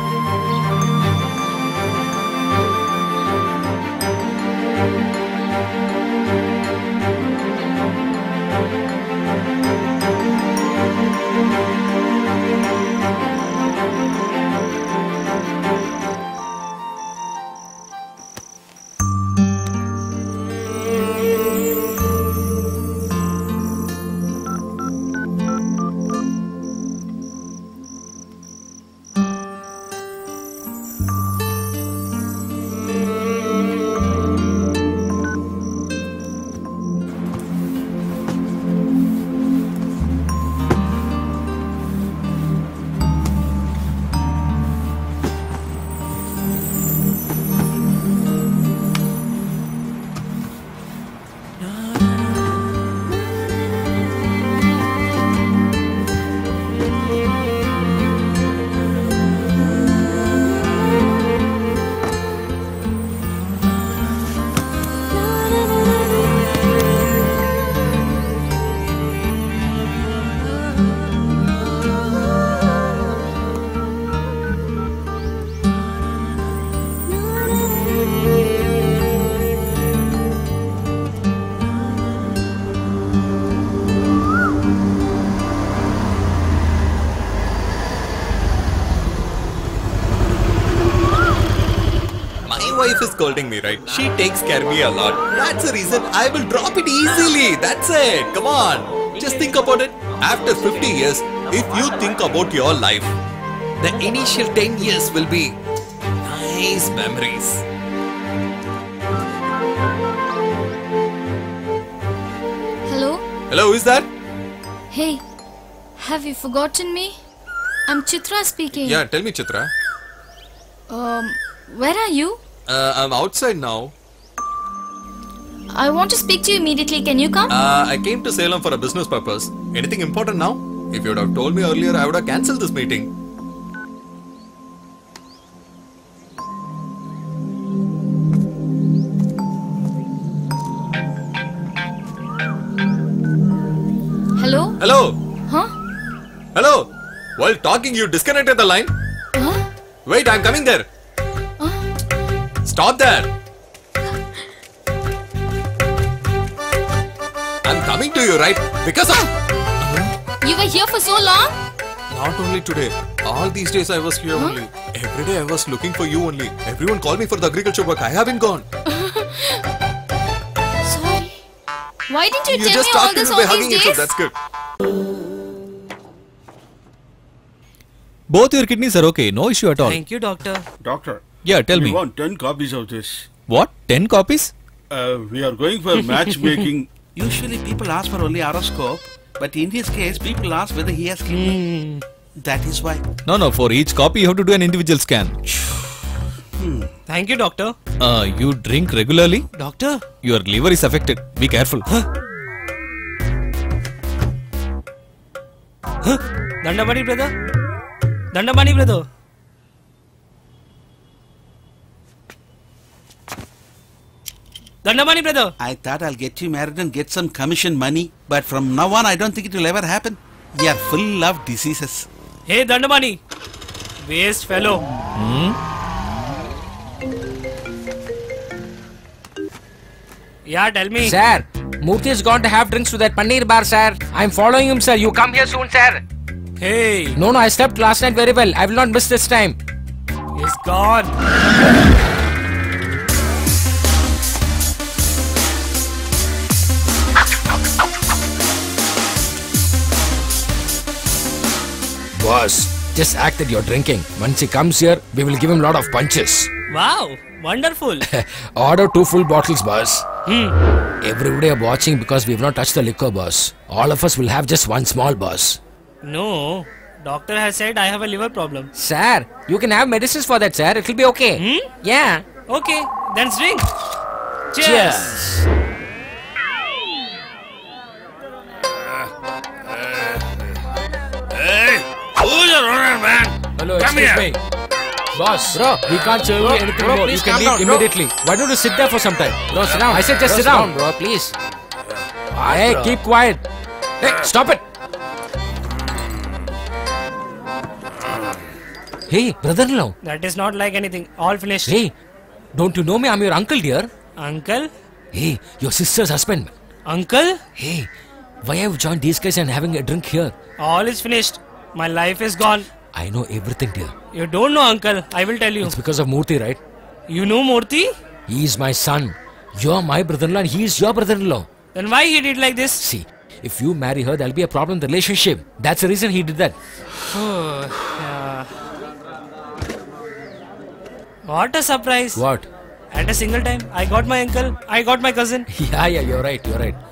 Wife is scolding me, right? She takes care of me a lot. That's the reason I will drop it easily. That's it. Come on. Just think about it. After 50 years, if you think about your life, the initial 10 years will be nice memories. Hello? Hello, who is that? Hey, have you forgotten me? I'm Chitra speaking. Yeah, tell me, Chitra. Where are you? I'm outside now. I want to speak to you immediately. Can you come? I came to Salem for a business purpose. Anything important now? If you would have told me earlier, I would have cancelled this meeting. Hello? Hello? Huh? Hello? While talking, you disconnected the line? Wait, I'm coming there. Stop there. I'm coming to you, right? Because of... You were here for so long? Not only today. All these days I was here only. Every day I was looking for you only. Everyone called me for the agriculture work. I haven't gone. Sorry. Why didn't you tell just me all talked to this me by all hugging these yourself. days? That's good. Both your kidneys are okay. No issue at all. Thank you, doctor. Doctor. Yeah, tell we me. want 10 copies of this. What? 10 copies? We are going for matchmaking. Usually people ask for only horoscope, but in his case, people ask whether he has kidney. That is why. No. For each copy, you have to do an individual scan. Thank you, doctor. You drink regularly? Doctor? Your liver is affected. Be careful. Dandamani brother? Dandamani brother? Dandamani brother? I thought I'll get you married and get some commission money, but from now on, I don't think it will ever happen. We are full of diseases. Hey Dandamani! Waste fellow. Yeah, tell me. Sir, Murthy has gone to have drinks to that paneer bar, sir. I'm following him, sir. You come here soon, sir. Hey. No, I slept last night very well. I will not miss this time. He's gone. Boss, just act that you're drinking. Once he comes here, we will give him a lot of punches. Wow, wonderful. Order 2 full bottles, boss. Everybody are watching because we have not touched the liquor, boss. All of us will have just one small, boss. No, doctor has said I have a liver problem. Sir, you can have medicines for that, sir. It will be okay. Yeah. Okay, then drink. Cheers. Who's your owner, man? Hello, Come excuse here. me. Boss, bro, we can't serve you anything more. You can leave immediately. Why don't you sit there for some time? Bro, sit down. I said just sit down, bro, please. Hey, keep quiet. Hey, stop it. Hey, brother-in-law. That is not like anything. All finished. Hey, don't you know me? I'm your uncle, dear. Uncle? Hey, your sister's husband. Uncle? Hey, why have you joined these guys and having a drink here? All is finished. My life is gone. I know everything, dear. You don't know, uncle. I will tell you. It's because of Murthy, right? You know Murthy? He is my son. You're my brother-in-law and he is your brother-in-law. Then why he did like this? See, if you marry her, there'll be a problem in the relationship. That's the reason he did that. Yeah. What a surprise. What? At a single time, I got my uncle, I got my cousin. Yeah, you're right.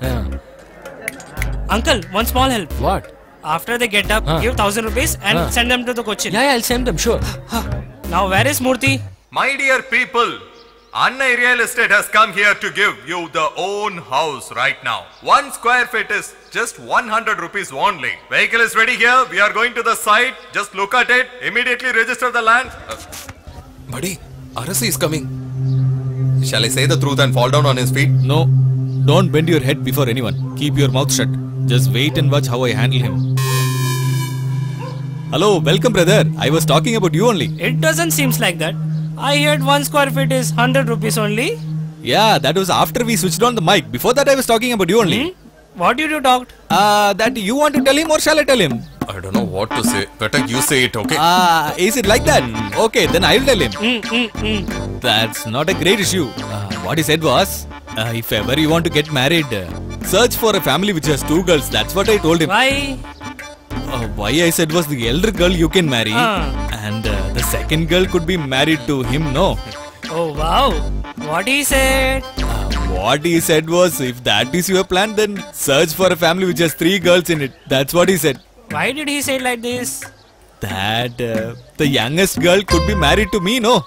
Uncle, one small help. What? After they get up, give 1,000 rupees and send them to the Cochin. Yeah, I'll send them, sure. Now, where is Murthy? My dear people, Annai Real Estate has come here to give you the own house right now. 1 square feet is just 100 rupees only. Vehicle is ready here. We are going to the site. Just look at it. Immediately register the land. Buddy, Arasi is coming. Shall I say the truth and fall down on his feet? No. Don't bend your head before anyone. Keep your mouth shut. Just wait and watch how I handle him. Hello, welcome brother. I was talking about you only. It doesn't seem like that. I heard 1 square feet is 100 rupees only. Yeah, that was after we switched on the mic. Before that I was talking about you only. What did you talk? That you want to tell him or shall I tell him? I don't know what to say. Better you say it, okay? Is it like that? Okay, then I'll tell him. That's not a great issue. What he said was, if ever you want to get married, search for a family which has 2 girls. That's what I told him. Why? Why I said was the elder girl you can marry and the second girl could be married to him, no? Oh wow. What he said? What he said was, if that is your plan, then search for a family which has 3 girls in it. That's what he said. Why did he say like this? That the youngest girl could be married to me, no?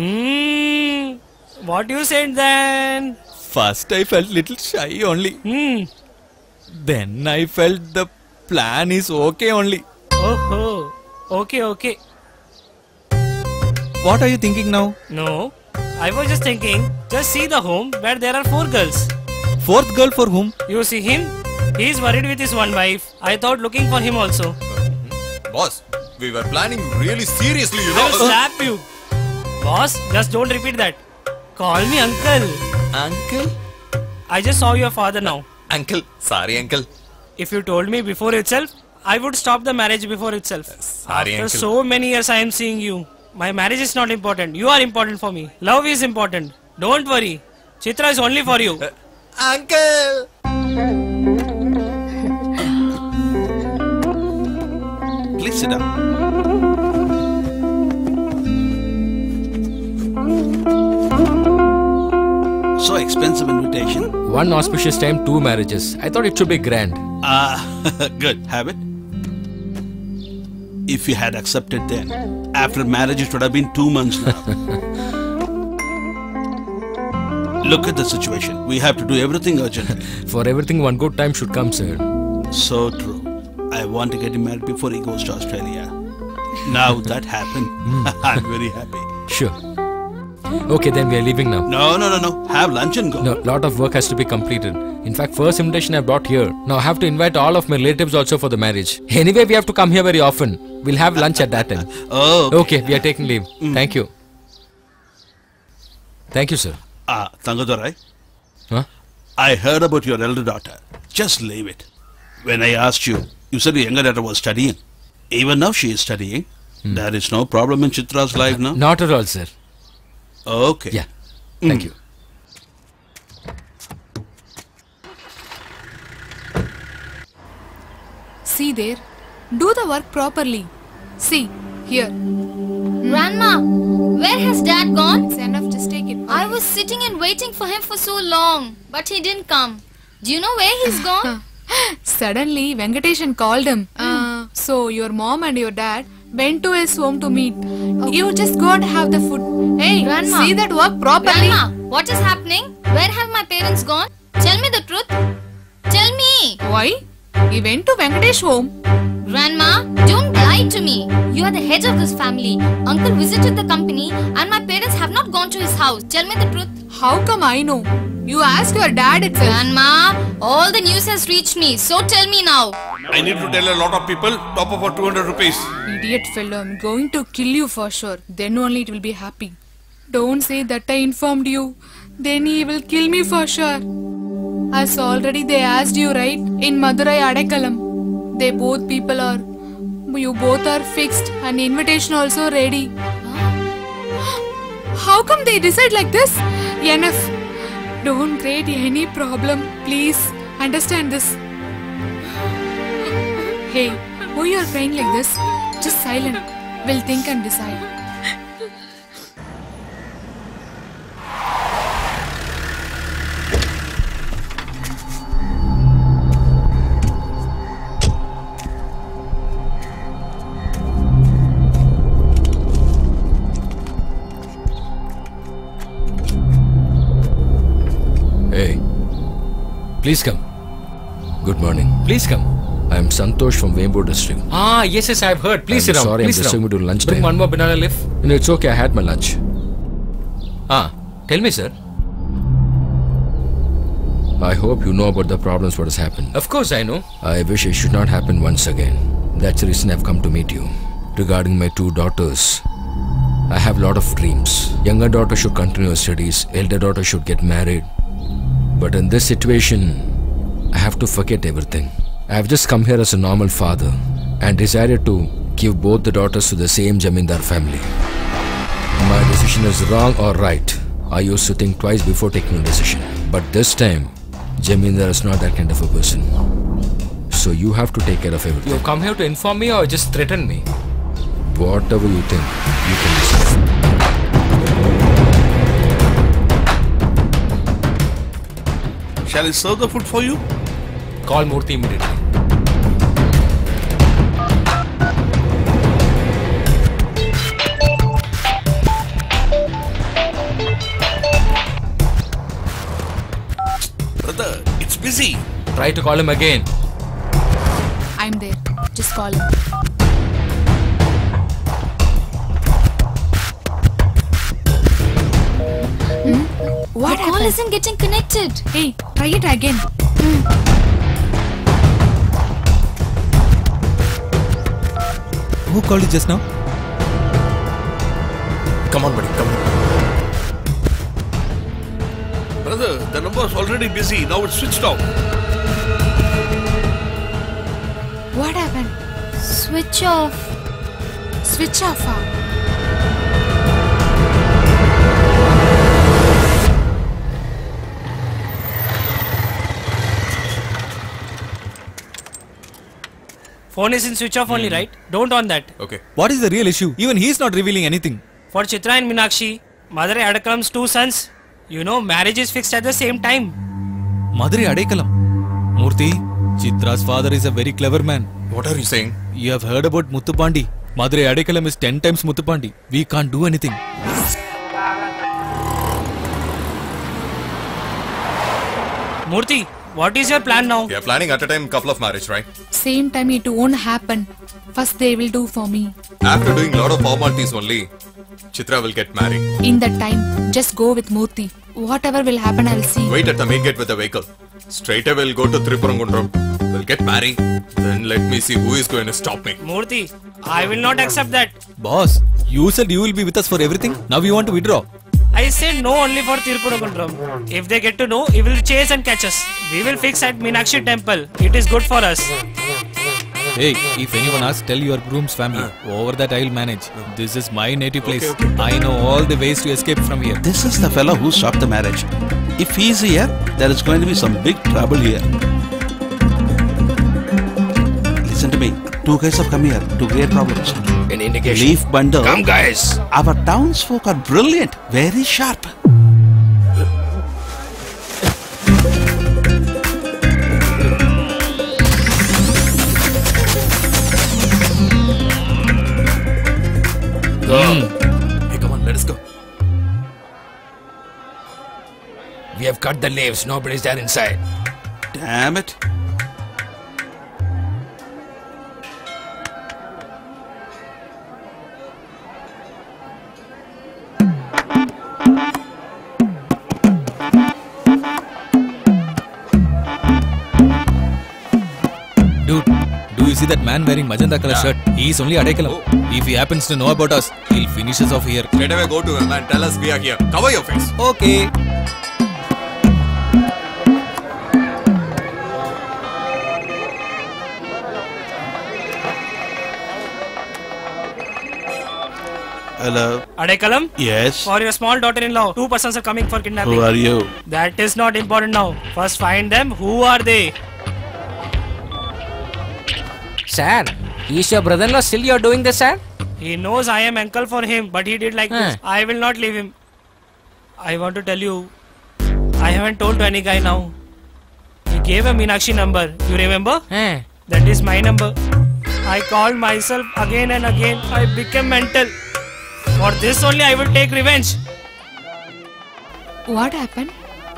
What you said then? First I felt little shy only. Then I felt the plan is okay only. Oh, okay. What are you thinking now? No, I was just thinking, just see the home where there are 4 girls. 4th girl for whom? You see him? He is worried with his one wife. I thought looking for him also. Boss, We were planning really seriously, you I know. will slap you. Boss, just don't repeat that. Call me uncle. Uncle? I just saw your father now. Uncle. Sorry, uncle. If you told me before itself, I would stop the marriage before itself. Sorry, After uncle. so many years I am seeing you. My marriage is not important. You are important for me. Love is important. Don't worry. Chitra is only for you. Uncle! Please sit down. So expensive invitation. One auspicious time, 2 marriages. I thought it should be grand. Good. Have it. If you had accepted then, after marriage it would have been 2 months now. Look at the situation. We have to do everything urgently. For everything, one good time should come, sir. So true. I want to get him married before he goes to Australia. Now that happened, I'm very happy. Sure. Okay, then we are leaving now. No. Have lunch and go. No, lot of work has to be completed. In fact, first invitation I brought here. Now I have to invite all of my relatives also for the marriage. Anyway, we have to come here very often. We'll have lunch at that time. Okay, we are taking leave. Thank you. Thank you, sir. Tangadurai. Huh? I heard about your elder daughter. Just leave it. When I asked you, you said your younger daughter was studying. Even now she is studying. There is no problem in Chitra's life now? Not at all, sir. Okay. Yeah. Thank you. See there. Do the work properly. See, here. Grandma, where has Dad gone? It's enough, just take it. I was sitting and waiting for him for so long, but he didn't come. Do you know where he's gone? Suddenly, Venkateshan called him. So your mom and your dad went to his home to meet. Okay. You just go and have the food. Hey, Grandma, see that work properly. Grandma, what is happening? Where have my parents gone? Tell me the truth. Tell me. Why? He went to Venkatesh home. Grandma, don't lie to me. You are the head of this family. Uncle visited the company and my parents have not gone to his house. Tell me the truth. How come I know? You asked your dad itself. Grandma, all the news has reached me. So tell me now. I need to tell a lot of people, top up for 200 rupees. Idiot fellow, I'm going to kill you for sure. Then only it will be happy. Don't say that I informed you. Then he will kill me for sure. As already they asked you, right? In Madurai Adakalam. They both people are. You both are fixed and invitation also ready. How come they decide like this? Enough. Don't create any problem. Please understand this. Hey, why you are crying like this? Just silent. We'll think and decide. Hey, please come. Good morning. Please come. I am Santosh from Vembu district. Yes, I have heard. Please sit down. Sorry, Please I'm disturbing you to lunch Bring time. one more banana leaf. No, it's okay. I had my lunch. Tell me, sir. I hope you know about the problems what has happened. Of course I know. I wish it should not happen once again. That's the reason I've come to meet you. Regarding my 2 daughters, I have lot of dreams. Younger daughter should continue her studies. Elder daughter should get married. But in this situation, I have to forget everything. I have just come here as a normal father and decided to give both the daughters to the same Jamindar family. My decision is wrong or right. I used to think twice before taking a decision. But this time, Jamindar is not that kind of a person. So you have to take care of everything. You come here to inform me or just threaten me? Whatever you think, you can decide. Shall I serve the food for you? Call Murthy immediately. Brother, it's busy. Try to call him again. I'm there. Just call him. What The call happened? isn't getting connected. Hey, try it again. Who called you just now? Come on, buddy, come on. Brother, the number's already busy. Now it's switched off. What happened? Switch off. Switch off. Phone is in switch off only, right? Don't on that. Okay. What is the real issue? Even he is not revealing anything. For Chitra and Meenakshi, Madurai Adakalam's 2 sons, you know, marriage is fixed at the same time. Madurai Adekalam. Murthy, Chitra's father is a very clever man. What are you saying? You have heard about Muthupandi. Madurai Adekalam is 10 times Muthupandi. We can't do anything. Murthy, what is your plan now? We are planning at a time couple of marriage, right? Same time it won't happen. First they will do for me. After doing lot of formalities only, Chitra will get married. In that time, just go with Murthy. Whatever will happen, I'll see. Wait at the main gate with the vehicle. Straight away we'll go to Tripurangundram. We'll get married. Then let me see who is going to stop me. Murthy, I will not accept that. Boss, you said you will be with us for everything. Now you want to withdraw. I said no only for Tirupuragundram. If they get to know, he will chase and catch us. We will fix at Meenakshi temple. It is good for us. Hey, if anyone asks, tell your groom's family. Over that I'll manage. This is my native place. I know all the ways to escape from here. This is the fellow who stopped the marriage. If he is here, there is going to be some big trouble here. Listen to me. 2 guys have come here to create problems. An indication. Leaf bundle. Come, guys. Our townsfolk are brilliant. Very sharp. Hey, come on, let us go. We have cut the leaves. Nobody's there inside. Damn it. Dude, do you see that man wearing magenta color shirt? He is only Adekalam. If he happens to know about us, he'll finish us off here. Straight away go to him and tell us we are here. Cover your face. Okay. Hello. Adekalam? Yes. For your small daughter-in-law, 2 persons are coming for kidnapping. Who are you? That is not important now. First find them. Who are they? Sir, is your brother-in-law still you're doing this, sir? He knows I am uncle for him, but he did like this. I will not leave him. I want to tell you, I haven't told to any guy now. He gave a Meenakshi number. You remember? That is my number. I called myself again and again. I became mental. For this only I will take revenge. What happened?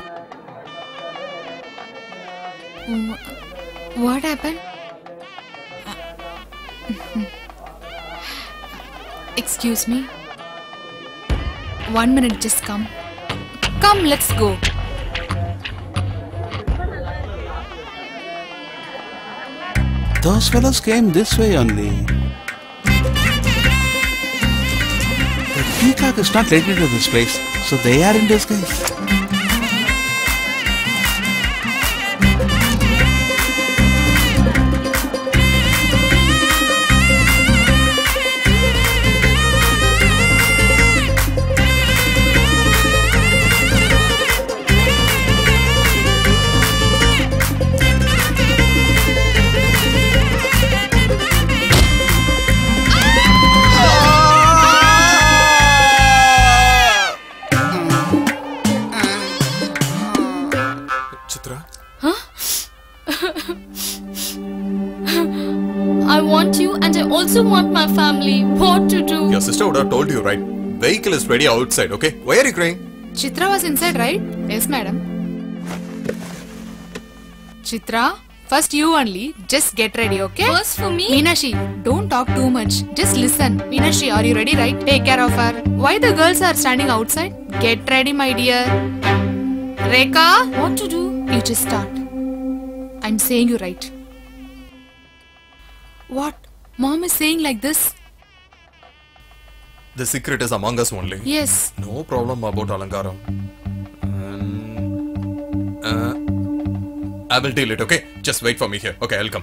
What happened? Excuse me. 1 minute, just come. Come, let's go. Those fellows came this way only. The peacock is not related to this place, so they are in disguise. I want you and I also want my family. What to do? Your sister would have told you, right? Vehicle is ready outside, okay? Why are you crying? Chitra was inside, right? Yes, madam. Chitra, first you only. Just get ready, okay? First for me? Meenakshi, don't talk too much. Just listen. Meenakshi, are you ready, right? Take care of her. Why the girls are standing outside? Get ready, my dear. Rekha, what to do? You just start. I'm saying you right. What? Mom is saying like this? The secret is among us only. Yes. No problem about Alankaram. I will deal it, okay? Just wait for me here. Okay, I'll come.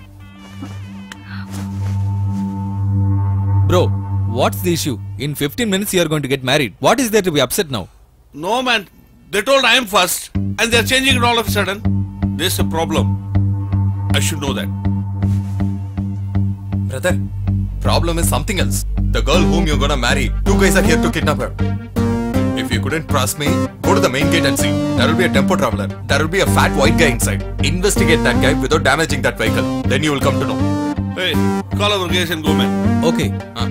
Bro, what's the issue? In 15 minutes you are going to get married. What is there to be upset now? No, man. They told I am first, and they're changing it all of a sudden. There's a problem. I should know that. Brother, problem is something else. The girl whom you're gonna marry, 2 guys are here to kidnap her. If you couldn't trust me, go to the main gate and see. There will be a tempo traveler. There will be a fat white guy inside. Investigate that guy without damaging that vehicle. Then you will come to know. Hey, call our guys and go, man. Okay.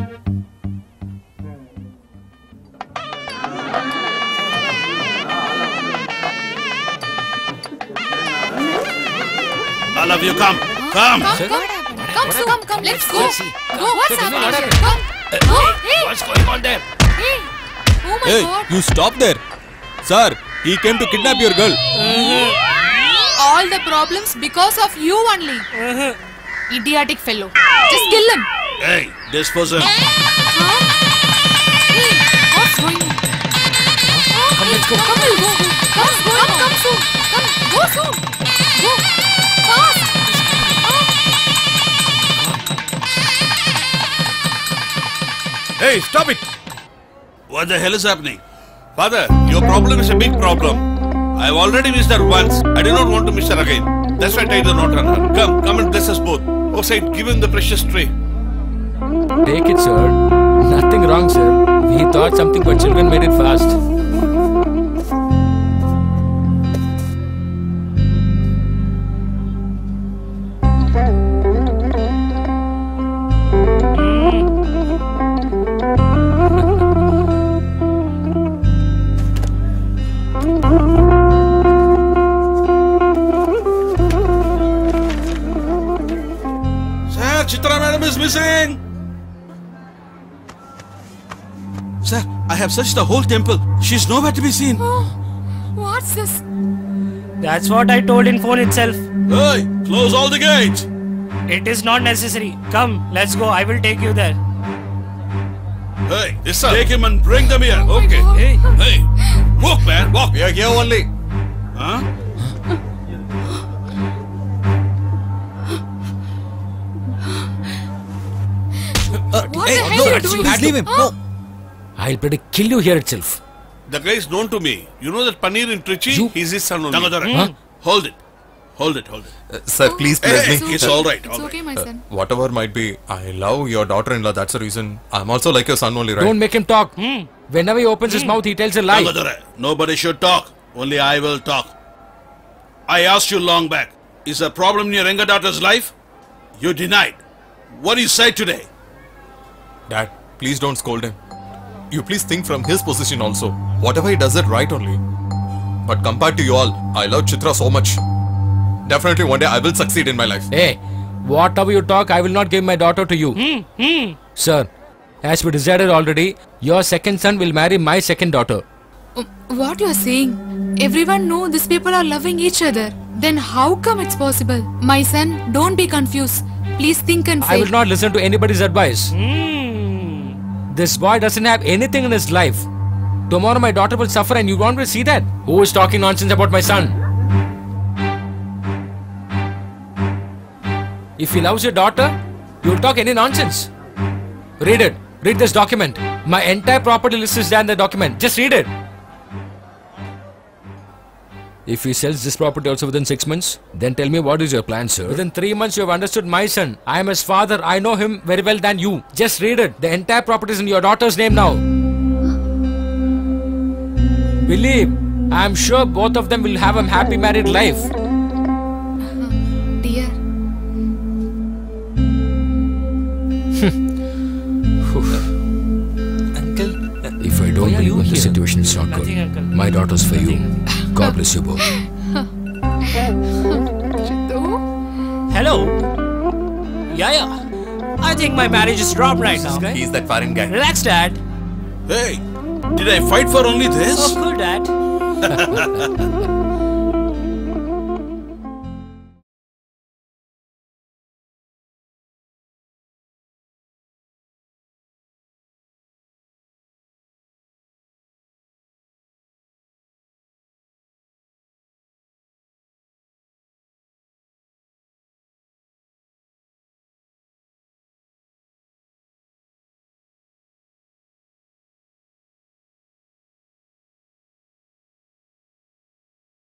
All of you come. Come. Come. Let's go. Go. What's happening? Come. Hey. What's going on there? Hey. Oh my Hey, God. you stop there. Sir, he came to kidnap your girl. All the problems because of you only. Idiotic fellow. Just kill him. Hey, this person. Hey, what's going on? Come, let's go. Come, we'll go. Come soon. Come, go soon. Go. Fast. Hey, stop it! What the hell is happening? Father, your problem is a big problem. I've already missed her once. I do not want to miss her again. That's why I tied the knot on her. Come and bless us both. Outside, give him the precious tray. Take it, sir. Nothing wrong, sir. We thought something, but children made it fast. Sir, Chitra madam is missing. Sir, I have searched the whole temple. She's nowhere to be seen. What's this? That's what I told in phone itself. Hey, close all the gates. It is not necessary. Come, let's go. I will take you there. Hey, take him and bring them here. Okay. Hey, walk, man, walk. We are here only. Huh? What the hell are you doing? Leave him. No. I'll better kill you here itself. The guy is known to me. You know that Paneer in Trichy? You- He's his son only. Dangadhara, hold it. Sir, please bless Hey, me. it's all right. It's okay, my son. Whatever might be, I love your daughter-in-law. That's the reason. I'm also like your son only, right? Don't make him talk. Whenever he opens his mouth, he tells a lie. Dangadhara, nobody should talk. Only I will talk. I asked you long back. Is there a problem in your younger daughter's life? You denied. What do you say today? Dad, please don't scold him. You please think from his position also. Whatever he does it right only. But compared to you all, I love Chitra so much. Definitely one day I will succeed in my life. Hey, whatever you talk, I will not give my daughter to you. Sir, as we decided already, your second son will marry my second daughter. What you are saying? Everyone know these people are loving each other. Then how come it's possible? My son, don't be confused. Please think and say. I will not listen to anybody's advice. This boy doesn't have anything in his life. Tomorrow my daughter will suffer and you want me to see that? Who is talking nonsense about my son? If he loves your daughter, you'll talk any nonsense. Read it. Read this document. My entire property list is there in the document. Just read it. If he sells this property also within 6 months, then tell me what is your plan, sir? Within 3 months you have understood my son. I am his father. I know him very well than you. Just read it. The entire property is in your daughter's name now. Believe, I am sure both of them will have a happy married life. Dear. If I don't believe in the situation is not good, my daughter's for you. God bless you both. Hello? Yeah. I think my marriage is dropped right now. He's that foreign guy. Relax, Dad. Hey, did I fight for only this? Oh, cool, Dad.